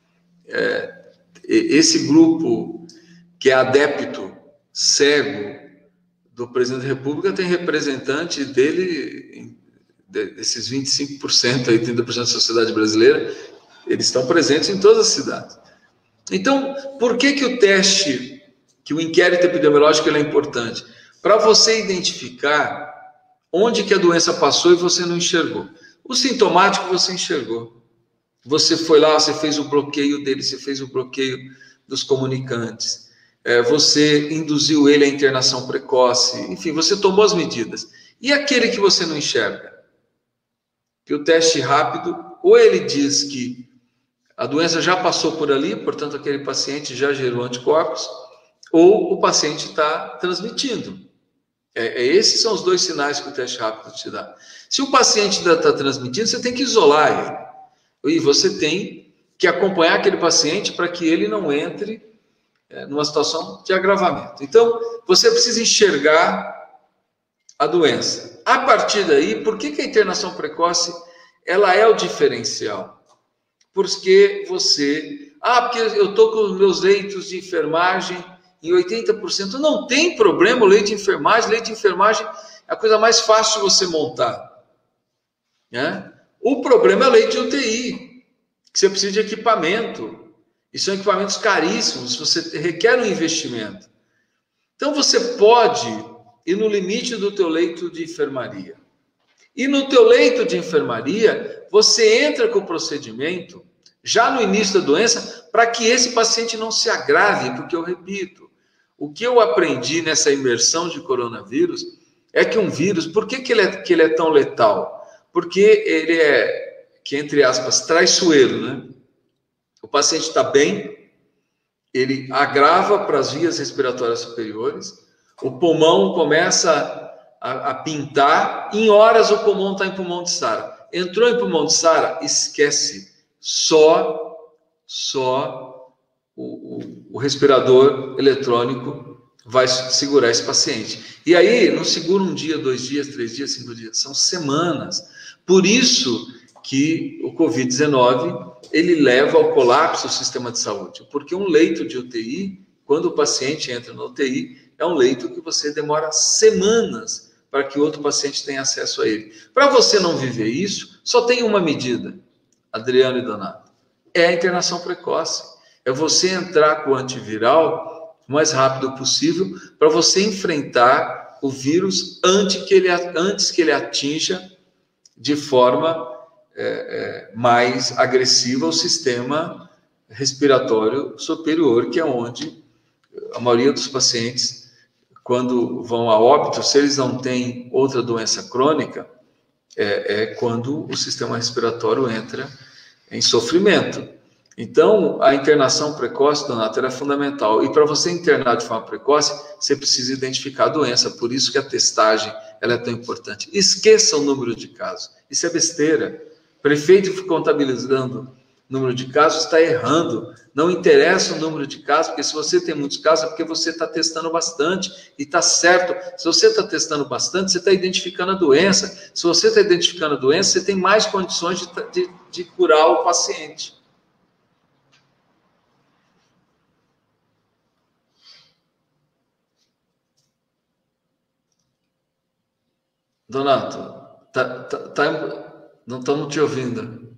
É, esse grupo que é adepto, cego do presidente da República tem representante dele, desses vinte e cinco por cento, aí, trinta por cento da sociedade brasileira, eles estão presentes em todas as cidades. Então, por que que o teste, que o inquérito epidemiológico ele é importante? Para você identificar onde que a doença passou e você não enxergou. O sintomático você enxergou. Você foi lá, você fez o bloqueio dele, você fez o bloqueio dos comunicantes, é, você induziu ele à internação precoce, enfim, você tomou as medidas. E aquele que você não enxerga? Que o teste rápido, ou ele diz que a doença já passou por ali, portanto, aquele paciente já gerou anticorpos, ou o paciente está transmitindo. É, é, esses são os dois sinais que o teste rápido te dá. Se o paciente ainda está transmitindo, você tem que isolar ele. E você tem que acompanhar aquele paciente para que ele não entre é, numa situação de agravamento. Então, você precisa enxergar a doença. A partir daí, por que que a internação precoce ela é o diferencial? Porque você... Ah, porque eu estou com os meus leitos de enfermagem em oitenta por cento. Não tem problema o leito de enfermagem. Leito de enfermagem é a coisa mais fácil de você montar, né? O problema é o leito de U T I, que você precisa de equipamento. E são equipamentos caríssimos, você requer um investimento. Então, você pode ir no limite do teu leito de enfermaria. E no teu leito de enfermaria, você entra com o procedimento, já no início da doença, para que esse paciente não se agrave, porque eu repito, o que eu aprendi nessa imersão de coronavírus é que um vírus, por que que ele é, que ele é tão letal? Porque ele é, que entre aspas, traiçoeiro, né? O paciente está bem, ele agrava para as vias respiratórias superiores, o pulmão começa a, a pintar, em horas o pulmão está em pulmão de Sara. Entrou em pulmão de Sara, esquece, só, só o, o, o respirador eletrônico vai segurar esse paciente. E aí, não segura um dia, dois dias, três dias, cinco dias, são semanas. Por isso que o covid dezenove, ele leva ao colapso do sistema de saúde. Porque um leito de U T I, quando o paciente entra na U T I, é um leito que você demora semanas para que outro paciente tenha acesso a ele. Para você não viver isso, só tem uma medida, Adriano e Donato, é a internação precoce. É você entrar com o antiviral o mais rápido possível para você enfrentar o vírus antes que ele, antes que ele atinja de forma é, é, mais agressiva o sistema respiratório superior, que é onde a maioria dos pacientes, quando vão a óbito, se eles não têm outra doença crônica, é, é quando o sistema respiratório entra em sofrimento. Então, a internação precoce, Donato, era fundamental. E para você internar de forma precoce, você precisa identificar a doença. Por isso que a testagem ela é tão importante. Esqueça o número de casos. Isso é besteira. O prefeito contabilizando o número de casos está errando. Não interessa o número de casos, porque se você tem muitos casos é porque você está testando bastante. E está certo. Se você está testando bastante, você está identificando a doença. Se você está identificando a doença, você tem mais condições de, de, de curar o paciente. Donato, tá, tá, tá, não estamos te ouvindo.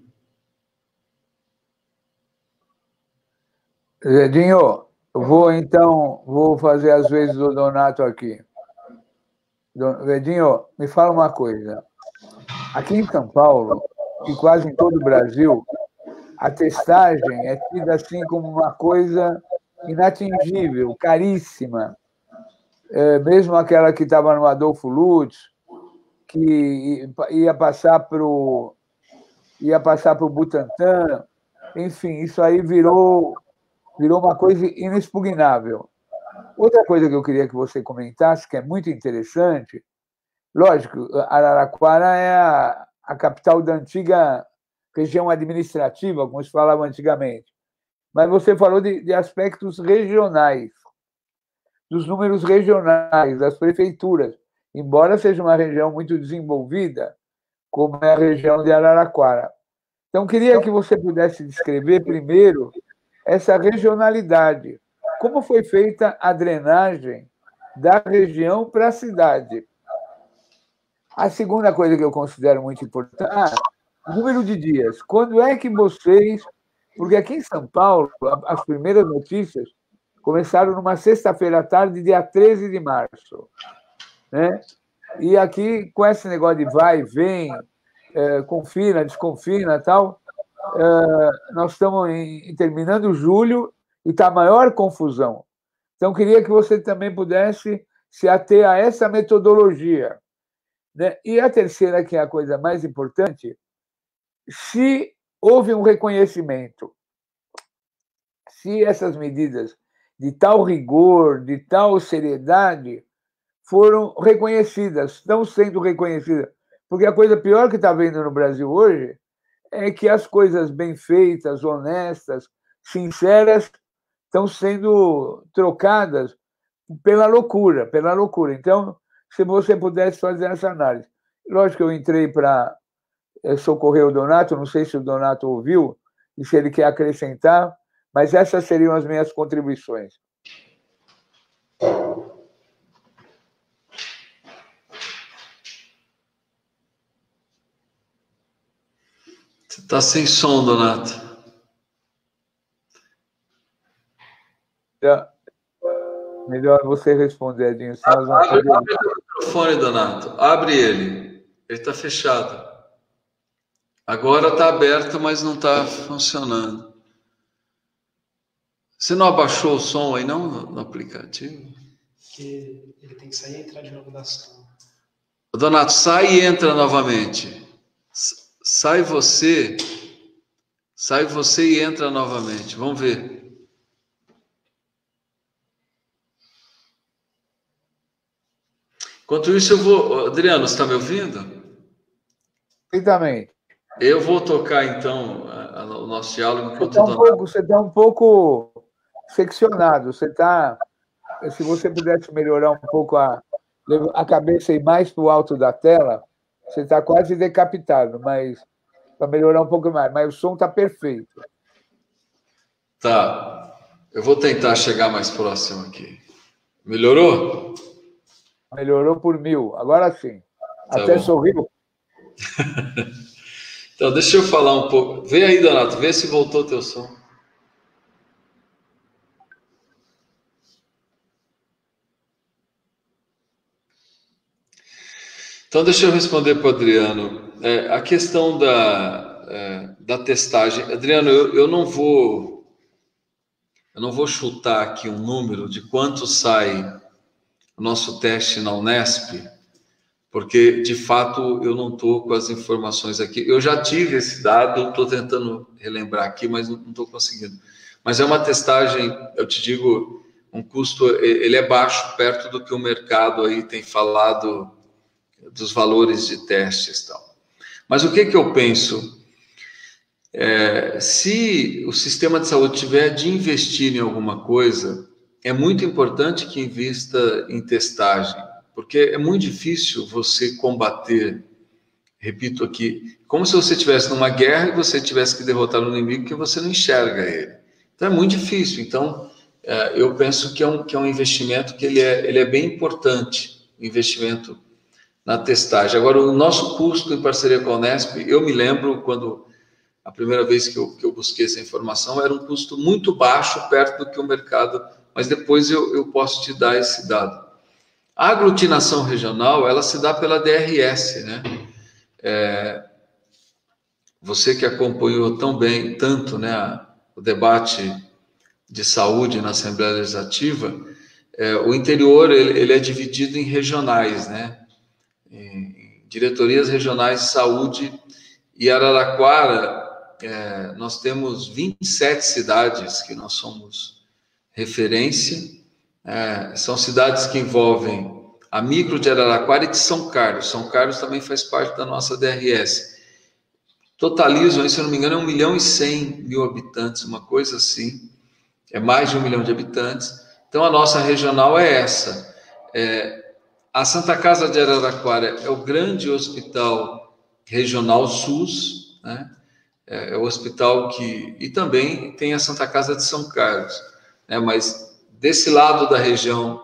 Zedinho, eu vou então, vou fazer as vezes do Donato aqui. Zedinho, me fala uma coisa. Aqui em São Paulo, e quase em todo o Brasil, a testagem é tida assim como uma coisa inatingível, caríssima. É, mesmo aquela que estava no Adolfo Lutz, que ia passar para o ia passar para o Butantan, enfim, isso aí virou, virou uma coisa inexpugnável. Outra coisa que eu queria que você comentasse, que é muito interessante, lógico, Araraquara é a, a capital da antiga região administrativa, como se falava antigamente, mas você falou de, de aspectos regionais, dos números regionais, das prefeituras, embora seja uma região muito desenvolvida, como é a região de Araraquara. Então, queria que você pudesse descrever primeiro essa regionalidade. Como foi feita a drenagem da região para a cidade. A segunda coisa que eu considero muito importante, ah, número de dias. Quando é que vocês... Porque aqui em São Paulo, as primeiras notícias começaram numa sexta-feira à tarde, dia treze de março. Né? E aqui, com esse negócio de vai, vem, é, confina, desconfina e tal, é, nós estamos em, terminando julho e está a maior confusão. Então, queria que você também pudesse se ater a essa metodologia. Né? E a terceira, que é a coisa mais importante, se houve um reconhecimento, se essas medidas de tal rigor, de tal seriedade, foram reconhecidas, estão sendo reconhecidas. Porque a coisa pior que está vendo no Brasil hoje é que as coisas bem feitas, honestas, sinceras, estão sendo trocadas pela loucura, pela loucura. Então, se você pudesse fazer essa análise. Lógico que eu entrei para socorrer o Donato, não sei se o Donato ouviu, e se ele quer acrescentar, mas essas seriam as minhas contribuições. Você está sem som, Donato. Então, melhor você responder, Edinho. Abre, abre, abre o microfone, Donato. Abre ele. Ele está fechado. Agora está aberto, mas não está funcionando. Você não abaixou o som aí, não, no, no aplicativo? Porque ele tem que sair e entrar de novo da sala. Donato, sai e entra novamente. Sai você, sai você e entra novamente. Vamos ver. Enquanto isso, eu vou... Adriano, você está me ouvindo? Perfeitamente. Eu vou tocar, então, a, a, o nosso diálogo. Você está um, pouco, você tá um pouco seccionado. Você está... Se você pudesse melhorar um pouco a, a cabeça e mais para o alto da tela, você está quase decapitado, mas para melhorar um pouco mais. Mas o som está perfeito. Tá. Eu vou tentar chegar mais próximo aqui. Melhorou? Melhorou por mil. Agora sim. Tá Até bom. sorriu. Então, deixa eu falar um pouco. Vê aí, Donato, vê se voltou o teu som. Então, deixa eu responder para o Adriano. É, a questão da, é, da testagem. Adriano, eu, eu não vou eu não vou chutar aqui um número de quanto sai o nosso teste na Unesp, porque, de fato, eu não estou com as informações aqui. Eu já tive esse dado, estou tentando relembrar aqui, mas não estou conseguindo. Mas é uma testagem, eu te digo, um custo, ele é baixo, perto do que o mercado aí tem falado dos valores de testes e tal. Mas o que, que eu penso? É, se o sistema de saúde tiver de investir em alguma coisa, é muito importante que invista em testagem, porque é muito difícil você combater, repito aqui, como se você estivesse numa guerra e você tivesse que derrotar um inimigo que você não enxerga ele. Então é muito difícil. Então eu penso que é um, que é um investimento que ele é, ele é bem importante, o investimento na testagem. Agora, o nosso custo em parceria com a Unesp, eu me lembro quando a primeira vez que eu, que eu busquei essa informação, era um custo muito baixo, perto do que o mercado, mas depois eu, eu posso te dar esse dado. A aglutinação regional, ela se dá pela D R S, né? É, você que acompanhou tão bem, tanto, né, o debate de saúde na Assembleia Legislativa, é, o interior ele, ele é dividido em regionais, né? Em, em diretorias regionais de saúde, e Araraquara, é, nós temos vinte e sete cidades que nós somos referência. É, são cidades que envolvem a micro de Araraquara e de São Carlos. São Carlos também faz parte da nossa D R S. Totalizam, se eu não me engano, é um milhão e cem mil habitantes, uma coisa assim. É mais de um milhão de habitantes. Então, a nossa regional é essa. É, a Santa Casa de Araraquara é o grande hospital regional SUS, né? É, é o hospital que... E também tem a Santa Casa de São Carlos, né? Mas desse lado da região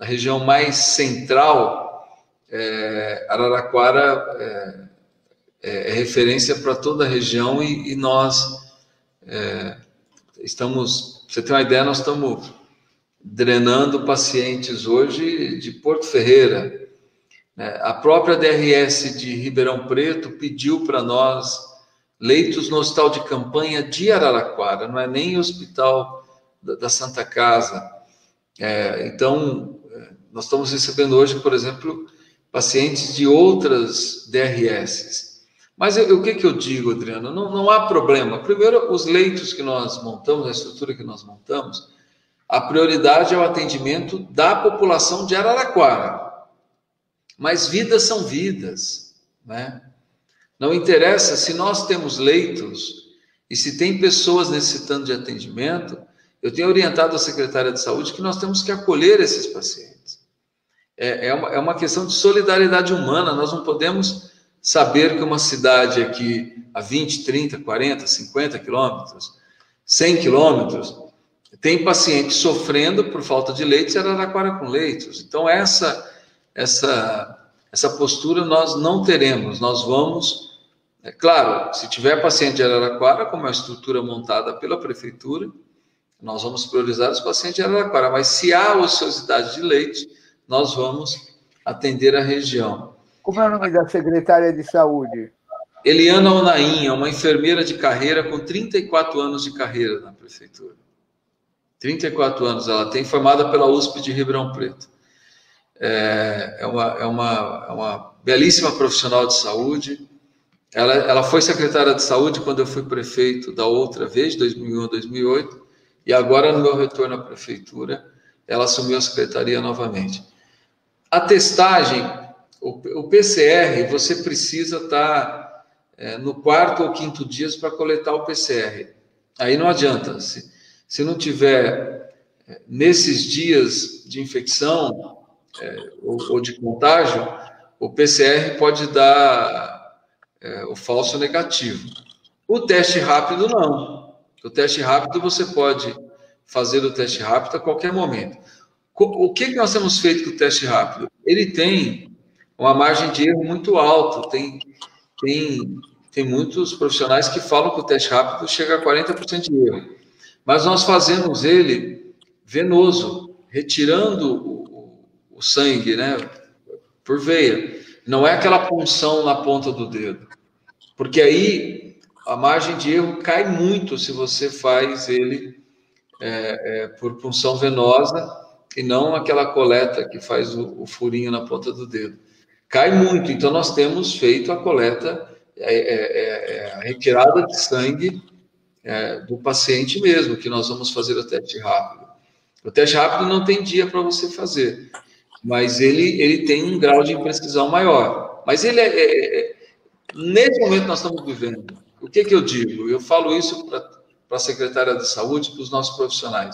na região mais central, é, Araraquara é, é referência para toda a região e, e nós é, estamos, pra você ter uma ideia, nós estamos drenando pacientes hoje de Porto Ferreira. Né? A própria D R S de Ribeirão Preto pediu para nós leitos no hospital de campanha de Araraquara, não é nem o hospital da, da Santa Casa. É, então, nós estamos recebendo hoje, por exemplo, pacientes de outras D R S. Mas eu, o que, que eu digo, Adriano? Não, não há problema. Primeiro, os leitos que nós montamos, a estrutura que nós montamos, a prioridade é o atendimento da população de Araraquara. Mas vidas são vidas, né? Não interessa se nós temos leitos e se tem pessoas necessitando de atendimento, eu tenho orientado a secretária de saúde que nós temos que acolher esses pacientes. É, é, uma, é uma questão de solidariedade humana, nós não podemos saber que uma cidade aqui a vinte, trinta, quarenta, cinquenta quilômetros, cem quilômetros, tem pacientes sofrendo por falta de leitos e Araraquara com leitos. Então, essa, essa, essa postura nós não teremos. Nós vamos, é claro, se tiver paciente de Araraquara, como é a estrutura montada pela prefeitura, nós vamos priorizar os pacientes de Araraquara. Mas se há ociosidade de leitos, nós vamos atender a região. Como é o nome da secretária de saúde? Eliana Onainha, uma enfermeira de carreira com trinta e quatro anos de carreira na prefeitura. trinta e quatro anos ela tem, formada pela U S P de Ribeirão Preto. É, é, uma, é, uma, é uma belíssima profissional de saúde. Ela, ela foi secretária de saúde quando eu fui prefeito da outra vez, dois mil e um a dois mil e oito, e agora, no meu retorno à prefeitura, ela assumiu a secretaria novamente. A testagem, o, o P C R, você precisa estar é, no quarto ou quinto dias para coletar o P C R. Aí não adianta. Se, se não tiver é, nesses dias de infecção é, ou, ou de contágio, o P C R pode dar é, o falso negativo. O teste rápido, não. O teste rápido, você pode fazer o teste rápido a qualquer momento. O que, que nós temos feito com o teste rápido? Ele tem uma margem de erro muito alta. Tem, tem, tem muitos profissionais que falam que o teste rápido chega a quarenta por cento de erro. Mas nós fazemos ele venoso, retirando o, o, o sangue, né, por veia. Não é aquela punção na ponta do dedo. Porque aí a margem de erro cai muito se você faz ele é, é, por punção venosa e não aquela coleta que faz o, o furinho na ponta do dedo. Cai muito, então nós temos feito a coleta, é, é, é, a retirada de sangue é, do paciente mesmo, que nós vamos fazer o teste rápido. O teste rápido não tem dia para você fazer, mas ele, ele tem um grau de imprecisão maior. Mas ele é, é, é nesse momento nós estamos vivendo. O que, que eu digo? Eu falo isso para a secretária de saúde, para os nossos profissionais.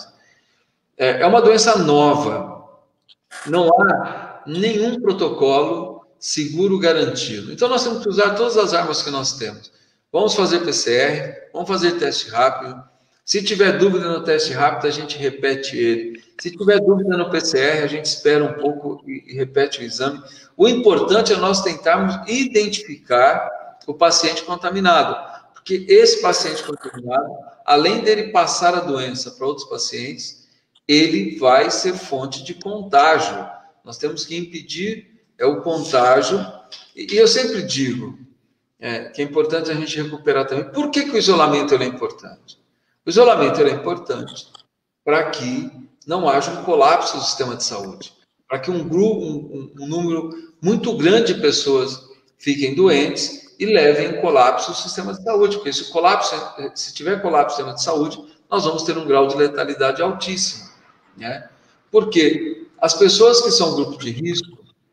É uma doença nova, não há nenhum protocolo seguro garantido. Então, nós temos que usar todas as armas que nós temos. Vamos fazer P C R, vamos fazer teste rápido. Se tiver dúvida no teste rápido, a gente repete ele. Se tiver dúvida no P C R, a gente espera um pouco e repete o exame. O importante é nós tentarmos identificar o paciente contaminado, porque esse paciente contaminado, além dele passar a doença para outros pacientes, ele vai ser fonte de contágio. Nós temos que impedir é, o contágio. E, e eu sempre digo é, que é importante a gente recuperar também. Por que, que o isolamento ele é importante? O isolamento ele é importante para que não haja um colapso do sistema de saúde, para que um, grupo, um, um número muito grande de pessoas fiquem doentes e levem colapso do sistema de saúde, porque se, colapso, se tiver colapso do sistema de saúde, nós vamos ter um grau de letalidade altíssimo. Né? Porque as pessoas que são grupo de risco,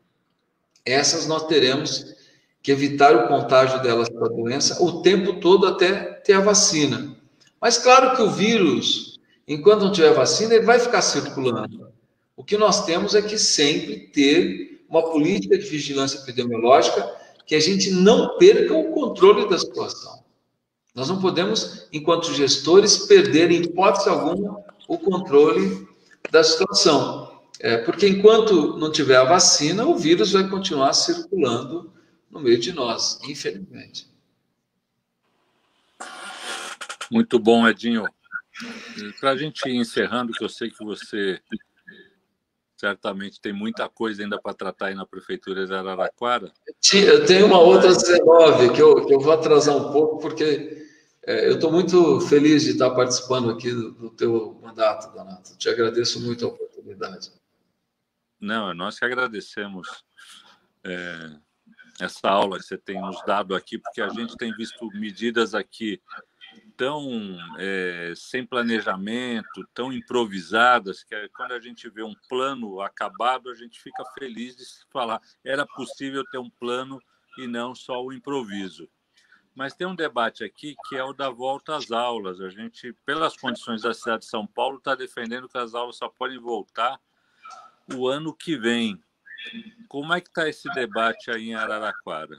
essas nós teremos que evitar o contágio delas para a doença o tempo todo até ter a vacina. Mas claro que o vírus, enquanto não tiver vacina, ele vai ficar circulando. O que nós temos é que sempre ter uma política de vigilância epidemiológica que a gente não perca o controle da situação. Nós não podemos, enquanto gestores, perder em hipótese alguma o controle da situação. É, porque enquanto não tiver a vacina, o vírus vai continuar circulando no meio de nós, infelizmente. Muito bom, Edinho. Para a gente ir encerrando, que eu sei que você certamente tem muita coisa ainda para tratar aí na Prefeitura de Araraquara. Eu tenho uma outra dezenove, que eu, que eu vou atrasar um pouco, porque é, eu estou muito feliz de estar participando aqui do, do teu mandato, Donato. Te agradeço muito a oportunidade. Não, nós que agradecemos é, essa aula que você tem nos dado aqui, porque a gente tem visto medidas aqui tão é, sem planejamento, tão improvisadas, que quando a gente vê um plano acabado, a gente fica feliz de falar era possível ter um plano e não só o improviso. Mas tem um debate aqui que é o da volta às aulas. A gente, pelas condições da cidade de São Paulo, está defendendo que as aulas só podem voltar o ano que vem. Como é que está esse debate aí em Araraquara?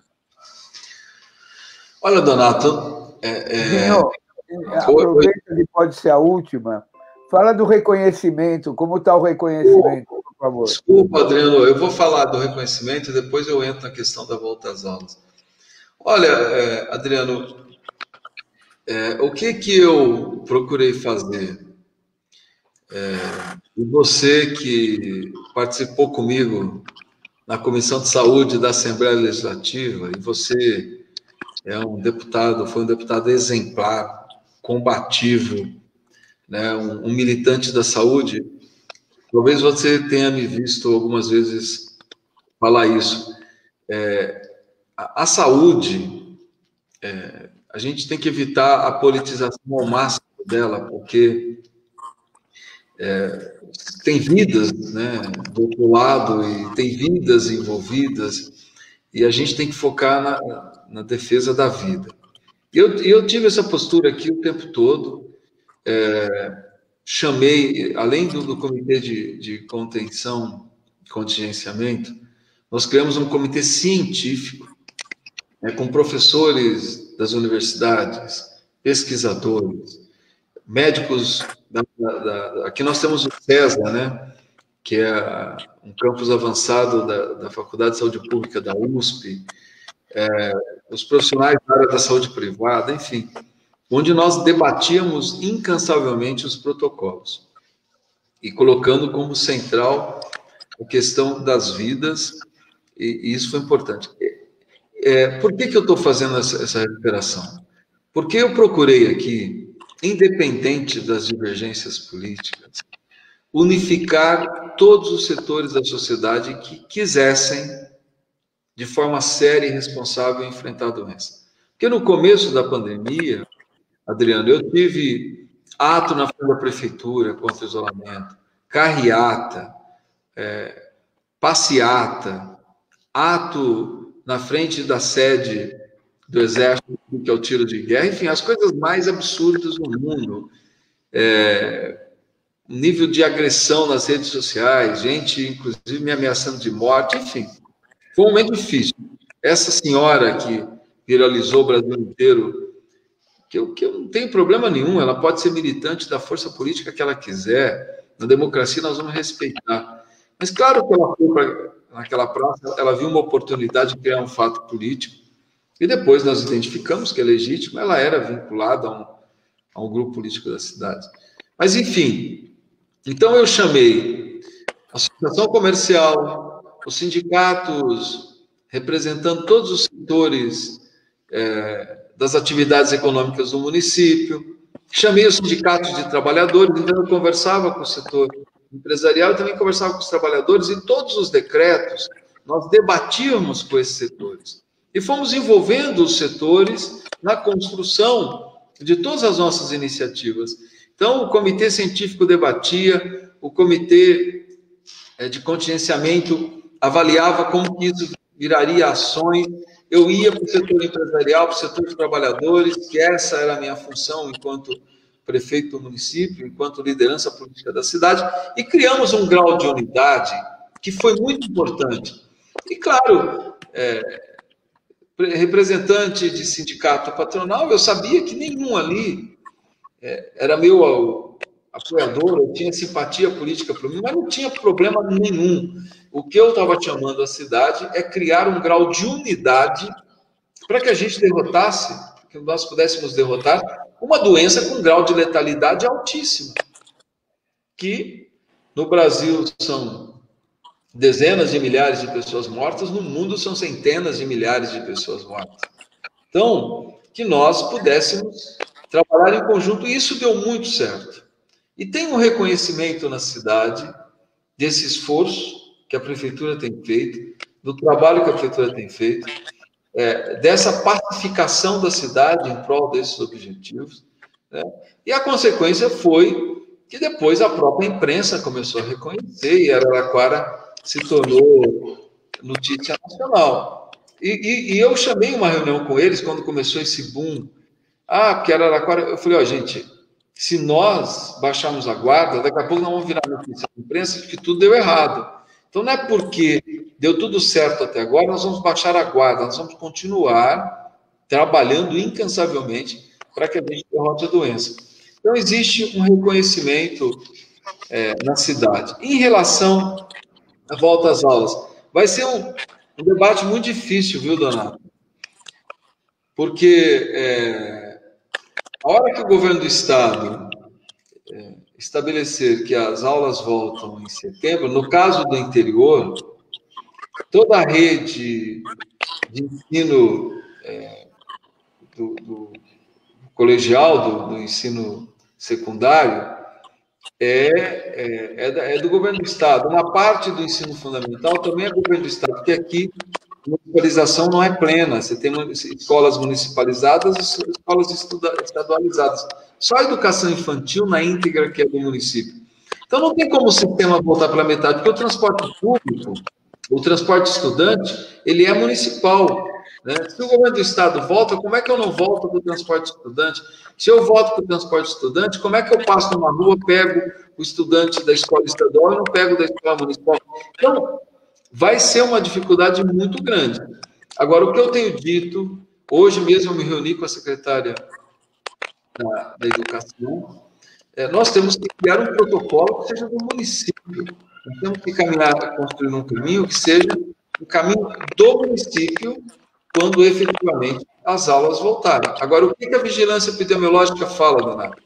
Olha, Donato... É, é... Senhor, aproveita que pode ser a última. Fala do reconhecimento. Como está o reconhecimento, por favor? Desculpa, Adriano. Eu vou falar do reconhecimento e depois eu entro na questão da volta às aulas. Olha, é, Adriano, é, o que, que eu procurei fazer? É, e você que participou comigo na Comissão de Saúde da Assembleia Legislativa, e você é um deputado, foi um deputado exemplar, combativo, né, um, um militante da saúde. Talvez você tenha me visto algumas vezes falar isso. É, a, a saúde, é, a gente tem que evitar a politização ao máximo dela, porque é, tem vidas, né, do outro lado, e tem vidas envolvidas, e a gente tem que focar na, na defesa da vida. E eu, eu tive essa postura aqui o tempo todo, é, chamei, além do, do comitê de, de contenção e contingenciamento, nós criamos um comitê científico, né, com professores das universidades, pesquisadores, médicos, da, da, da, aqui nós temos o CESA, né, que é um campus avançado da, da Faculdade de Saúde Pública da U S P, é, os profissionais da área da saúde privada, enfim, onde nós debatíamos incansavelmente os protocolos e colocando como central a questão das vidas, e, e isso foi importante. É, por que, que eu estou fazendo essa, essa recuperação? Porque eu procurei aqui, independente das divergências políticas, unificar todos os setores da sociedade que quisessem, de forma séria e responsável, enfrentar a doença. Porque no começo da pandemia, Adriano, eu tive ato na frente da prefeitura contra o isolamento, carreata, é, passeata, ato na frente da sede do Exército, que é o tiro de guerra, enfim, as coisas mais absurdas do mundo. É, nível de agressão nas redes sociais, gente, inclusive, me ameaçando de morte, enfim. Foi um momento difícil. Essa senhora que viralizou o Brasil inteiro, que eu, que eu não tenho problema nenhum, ela pode ser militante da força política que ela quiser, na democracia nós vamos respeitar. Mas claro que ela foi para naquela praça, ela viu uma oportunidade de criar um fato político, e depois nós identificamos que é legítimo, ela era vinculada a um, a um grupo político da cidade. Mas, enfim, então eu chamei a associação comercial, os sindicatos, representando todos os setores é, das atividades econômicas do município, chamei os sindicatos de trabalhadores, então eu conversava com o setor empresarial, eu também conversava com os trabalhadores, e todos os decretos nós debatíamos com esses setores. E fomos envolvendo os setores na construção de todas as nossas iniciativas. Então, o comitê científico debatia, o comitê de contingenciamento avaliava como que isso viraria ações. Eu ia para o setor empresarial, para o setor de trabalhadores, que essa era a minha função enquanto prefeito do município, enquanto liderança política da cidade, e criamos um grau de unidade que foi muito importante. E, claro, é, representante de sindicato patronal, eu sabia que nenhum ali é, era meu apoiador, eu tinha simpatia política por mim, mas não tinha problema nenhum. O que eu estava chamando a cidade é criar um grau de unidade para que a gente derrotasse, que nós pudéssemos derrotar uma doença com um grau de letalidade altíssimo, que no Brasil são dezenas de milhares de pessoas mortas, no mundo são centenas de milhares de pessoas mortas. Então, que nós pudéssemos trabalhar em conjunto, e isso deu muito certo. E tem um reconhecimento na cidade desse esforço que a prefeitura tem feito, do trabalho que a prefeitura tem feito, é, dessa pacificação da cidade em prol desses objetivos, né? E a consequência foi que depois a própria imprensa começou a reconhecer e Araraquara se tornou notícia nacional. E, e, e eu chamei uma reunião com eles quando começou esse boom. Ah, porque Araraquara... Eu falei, ó, oh, gente, se nós baixarmos a guarda, daqui a pouco nós vamos virar notícia na imprensa de que tudo deu errado. Então, não é porque deu tudo certo até agora, nós vamos baixar a guarda, nós vamos continuar trabalhando incansavelmente para que a gente derrote a doença. Então, existe um reconhecimento é, na cidade. Em relação à volta às aulas, vai ser um, um debate muito difícil, viu, Donato? Porque é, a hora que o governo do Estado é, estabelecer que as aulas voltam em setembro, no caso do interior, toda a rede de ensino é, do, do colegial, do, do ensino secundário, é, é, é, é do governo do Estado. Uma parte do ensino fundamental também é do governo do Estado, porque aqui a municipalização não é plena. Você tem escolas municipalizadas e escolas estadualizadas. Só a educação infantil na íntegra que é do município. Então, não tem como o sistema voltar para a metade, porque o transporte público, o transporte estudante, ele é municipal. Né? Se o governo do Estado volta, como é que eu não volto do transporte estudante? Se eu volto para o transporte estudante, como é que eu passo numa rua, pego o estudante da escola estadual e não pego da escola municipal? Então, vai ser uma dificuldade muito grande. Agora, o que eu tenho dito, hoje mesmo eu me reuni com a secretária da, da Educação, é, nós temos que criar um protocolo que seja do município. Nós temos que caminhar, construir um caminho que seja o caminho do município quando efetivamente as aulas voltarem. Agora, o que a vigilância epidemiológica fala, Donato?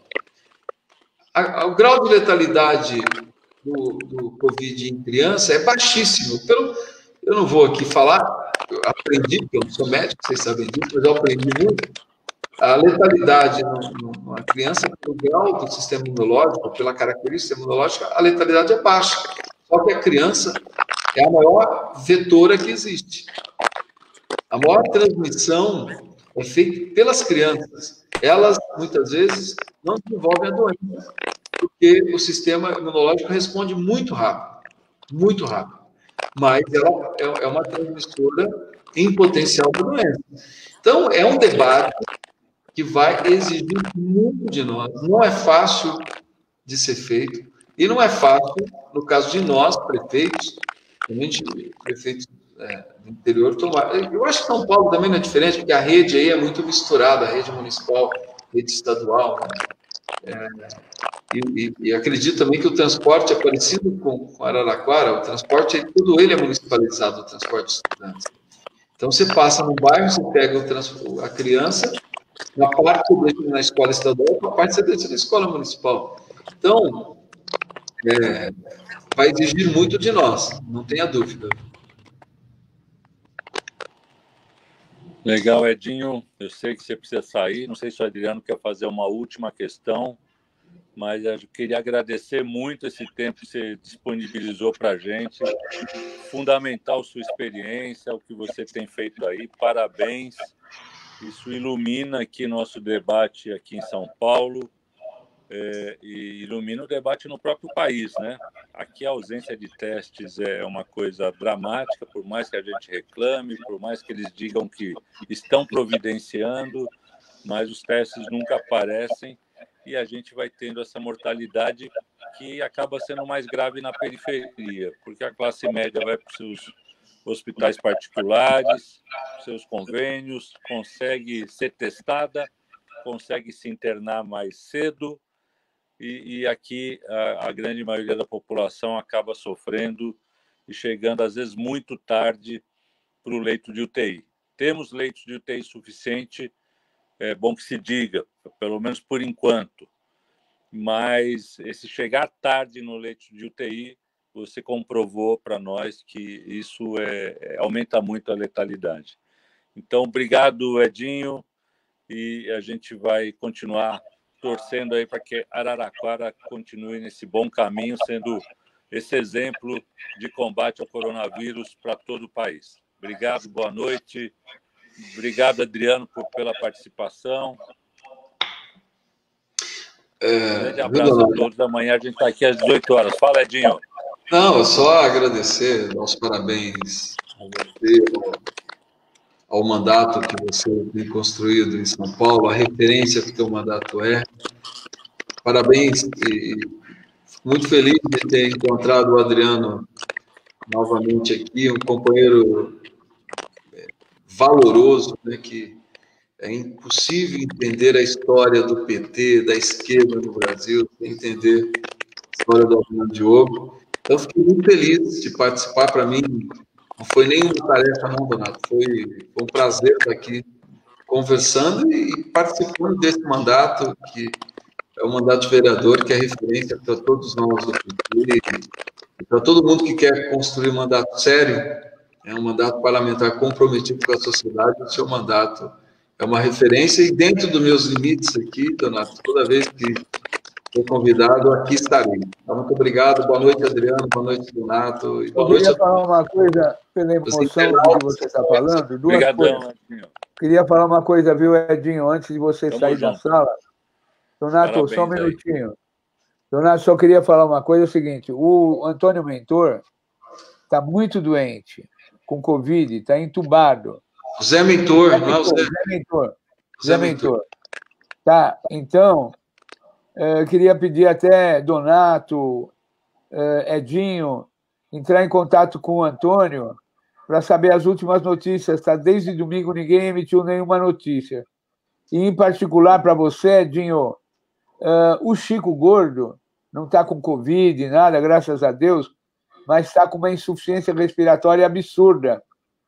O grau de letalidade do, do Covid em criança é baixíssimo. Pelo, eu não vou aqui falar, eu aprendi, porque eu não sou médico, vocês sabem disso, mas eu aprendi muito. A letalidade numa criança, pelo grau do sistema imunológico, pela característica imunológica, a letalidade é baixa. Só que a criança é a maior vetora que existe. A maior transmissão é feita pelas crianças. Elas, muitas vezes, não desenvolvem a doença, porque o sistema imunológico responde muito rápido, muito rápido. Mas ela é uma transmissora em potencial da doença. Então, é um debate que vai exigir muito de nós. Não é fácil de ser feito, e não é fácil, no caso de nós, prefeitos, realmente prefeitos é, do interior, tomar. Eu acho que São Paulo também não é diferente, porque a rede aí é muito misturada, a rede municipal, a rede estadual, né? É, e, e, e acredito também que o transporte é parecido com, com Araraquara, o transporte, tudo ele é municipalizado, o transporte de estudantes. Então, você passa no bairro, você pega o trans, a criança, uma parte você deixa na escola estadual, uma parte você deixa na escola municipal. Então, é, vai exigir muito de nós, não tenha dúvida. Legal, Edinho. Eu sei que você precisa sair. Não sei se o Adriano quer fazer uma última questão, mas eu queria agradecer muito esse tempo que você disponibilizou para a gente. Fundamental sua experiência, o que você tem feito aí. Parabéns. Isso ilumina aqui nosso debate aqui em São Paulo é, e ilumina o debate no próprio país, né? Aqui a ausência de testes é uma coisa dramática, por mais que a gente reclame, por mais que eles digam que estão providenciando, mas os testes nunca aparecem e a gente vai tendo essa mortalidade que acaba sendo mais grave na periferia, porque a classe média vai para os seus hospitais particulares, seus convênios, consegue ser testada, consegue se internar mais cedo e, e aqui a, a grande maioria da população acaba sofrendo e chegando, às vezes, muito tarde para o leito de U T I. Temos leitos de U T I suficiente, é bom que se diga, pelo menos por enquanto, mas esse chegar tarde no leito de U T I, você comprovou para nós que isso é, é, aumenta muito a letalidade. Então, obrigado, Edinho, e a gente vai continuar torcendo aí para que Araraquara continue nesse bom caminho, sendo esse exemplo de combate ao coronavírus para todo o país. Obrigado, boa noite. Obrigado, Adriano, por, pela participação. É, um grande abraço a todos. Amanhã a gente está aqui às dezoito horas. Fala, Edinho. Não, só agradecer, dar os parabéns a você, ao, ao mandato que você tem construído em São Paulo, a referência que o teu mandato é. Parabéns e fico muito feliz de ter encontrado o Adriano novamente aqui, um companheiro valoroso, né, que é impossível entender a história do P T, da esquerda no Brasil, sem entender a história do Adriano Diogo. Então, fiquei muito feliz de participar. Para mim, não foi nenhuma tarefa, não, Donato. Foi, foi um prazer estar aqui conversando e participando desse mandato, que é o mandato de vereador, que é referência para todos nós do P T, e para todo mundo que quer construir um mandato sério, é um mandato parlamentar comprometido com a sociedade. O seu mandato é uma referência, e dentro dos meus limites aqui, Donato, toda vez que for convidado, aqui estarei. Então, muito obrigado, boa noite, Adriano, boa noite, Donato. E boa Eu noite queria a... falar uma coisa, pela emoção do que você está falando, duas Obrigadão, coisas. Edinho. Queria falar uma coisa, viu, Edinho, antes de você Tamo sair junto. da sala. Donato, Parabéns só um aí. minutinho. Donato, só queria falar uma coisa, é o seguinte, o Antônio Mentor está muito doente, com Covid, está entubado. Zé Mentor, Zé não é o Mentor, Zé? Zé Mentor. Zé Zé Mentor. Tá, então, eu queria pedir até Donato, Edinho, entrar em contato com o Antônio para saber as últimas notícias, tá? Desde domingo ninguém emitiu nenhuma notícia. E, em particular, para você, Edinho, o Chico Gordo não está com Covid, nada, graças a Deus, mas está com uma insuficiência respiratória absurda.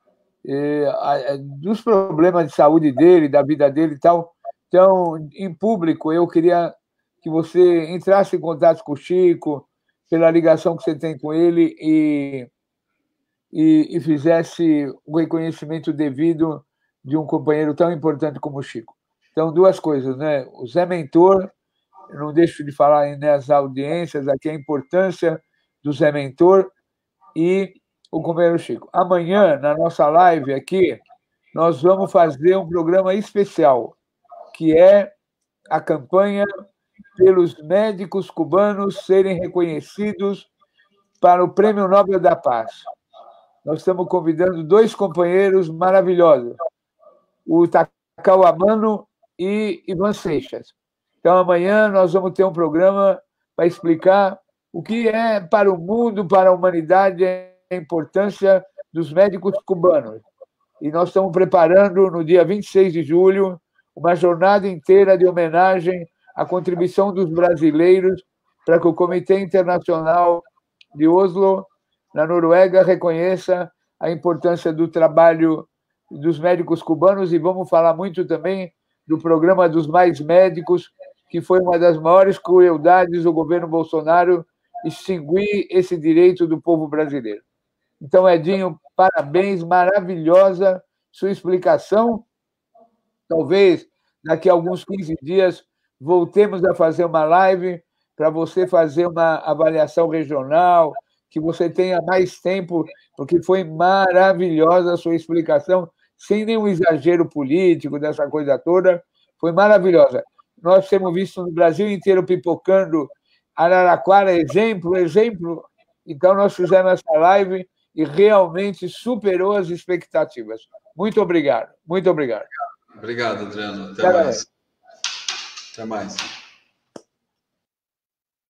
E, a, dos problemas de saúde dele, da vida dele e tal. Então, em público, eu queria que você entrasse em contato com o Chico, pela ligação que você tem com ele, e, e, e fizesse o reconhecimento devido de um companheiro tão importante como o Chico. Então, duas coisas, né? O Zé Mentor, eu não deixo de falar nas audiências aqui a importância do Zé Mentor, e o companheiro Chico. Amanhã, na nossa live aqui, nós vamos fazer um programa especial, que é a campanha pelos médicos cubanos serem reconhecidos para o Prêmio Nobel da Paz. Nós estamos convidando dois companheiros maravilhosos, o Takao Amano e Ivan Seixas. Então, amanhã nós vamos ter um programa para explicar o que é para o mundo, para a humanidade, a importância dos médicos cubanos. E nós estamos preparando, no dia vinte e seis de julho, uma jornada inteira de homenagem à contribuição dos brasileiros para que o Comitê Internacional de Oslo, na Noruega, reconheça a importância do trabalho dos médicos cubanos, e vamos falar muito também do programa dos Mais Médicos, que foi uma das maiores crueldades do governo Bolsonaro, extinguir esse direito do povo brasileiro. Então, Edinho, parabéns, maravilhosa sua explicação. Talvez daqui a alguns quinze dias voltemos a fazer uma live para você fazer uma avaliação regional, que você tenha mais tempo, porque foi maravilhosa a sua explicação, sem nenhum exagero político, dessa coisa toda, foi maravilhosa. Nós temos visto no Brasil inteiro pipocando Araraquara, exemplo, exemplo. Então, nós fizemos essa live e realmente superou as expectativas. Muito obrigado, muito obrigado. Obrigado, Adriano. Até Até mais. mais. Até mais.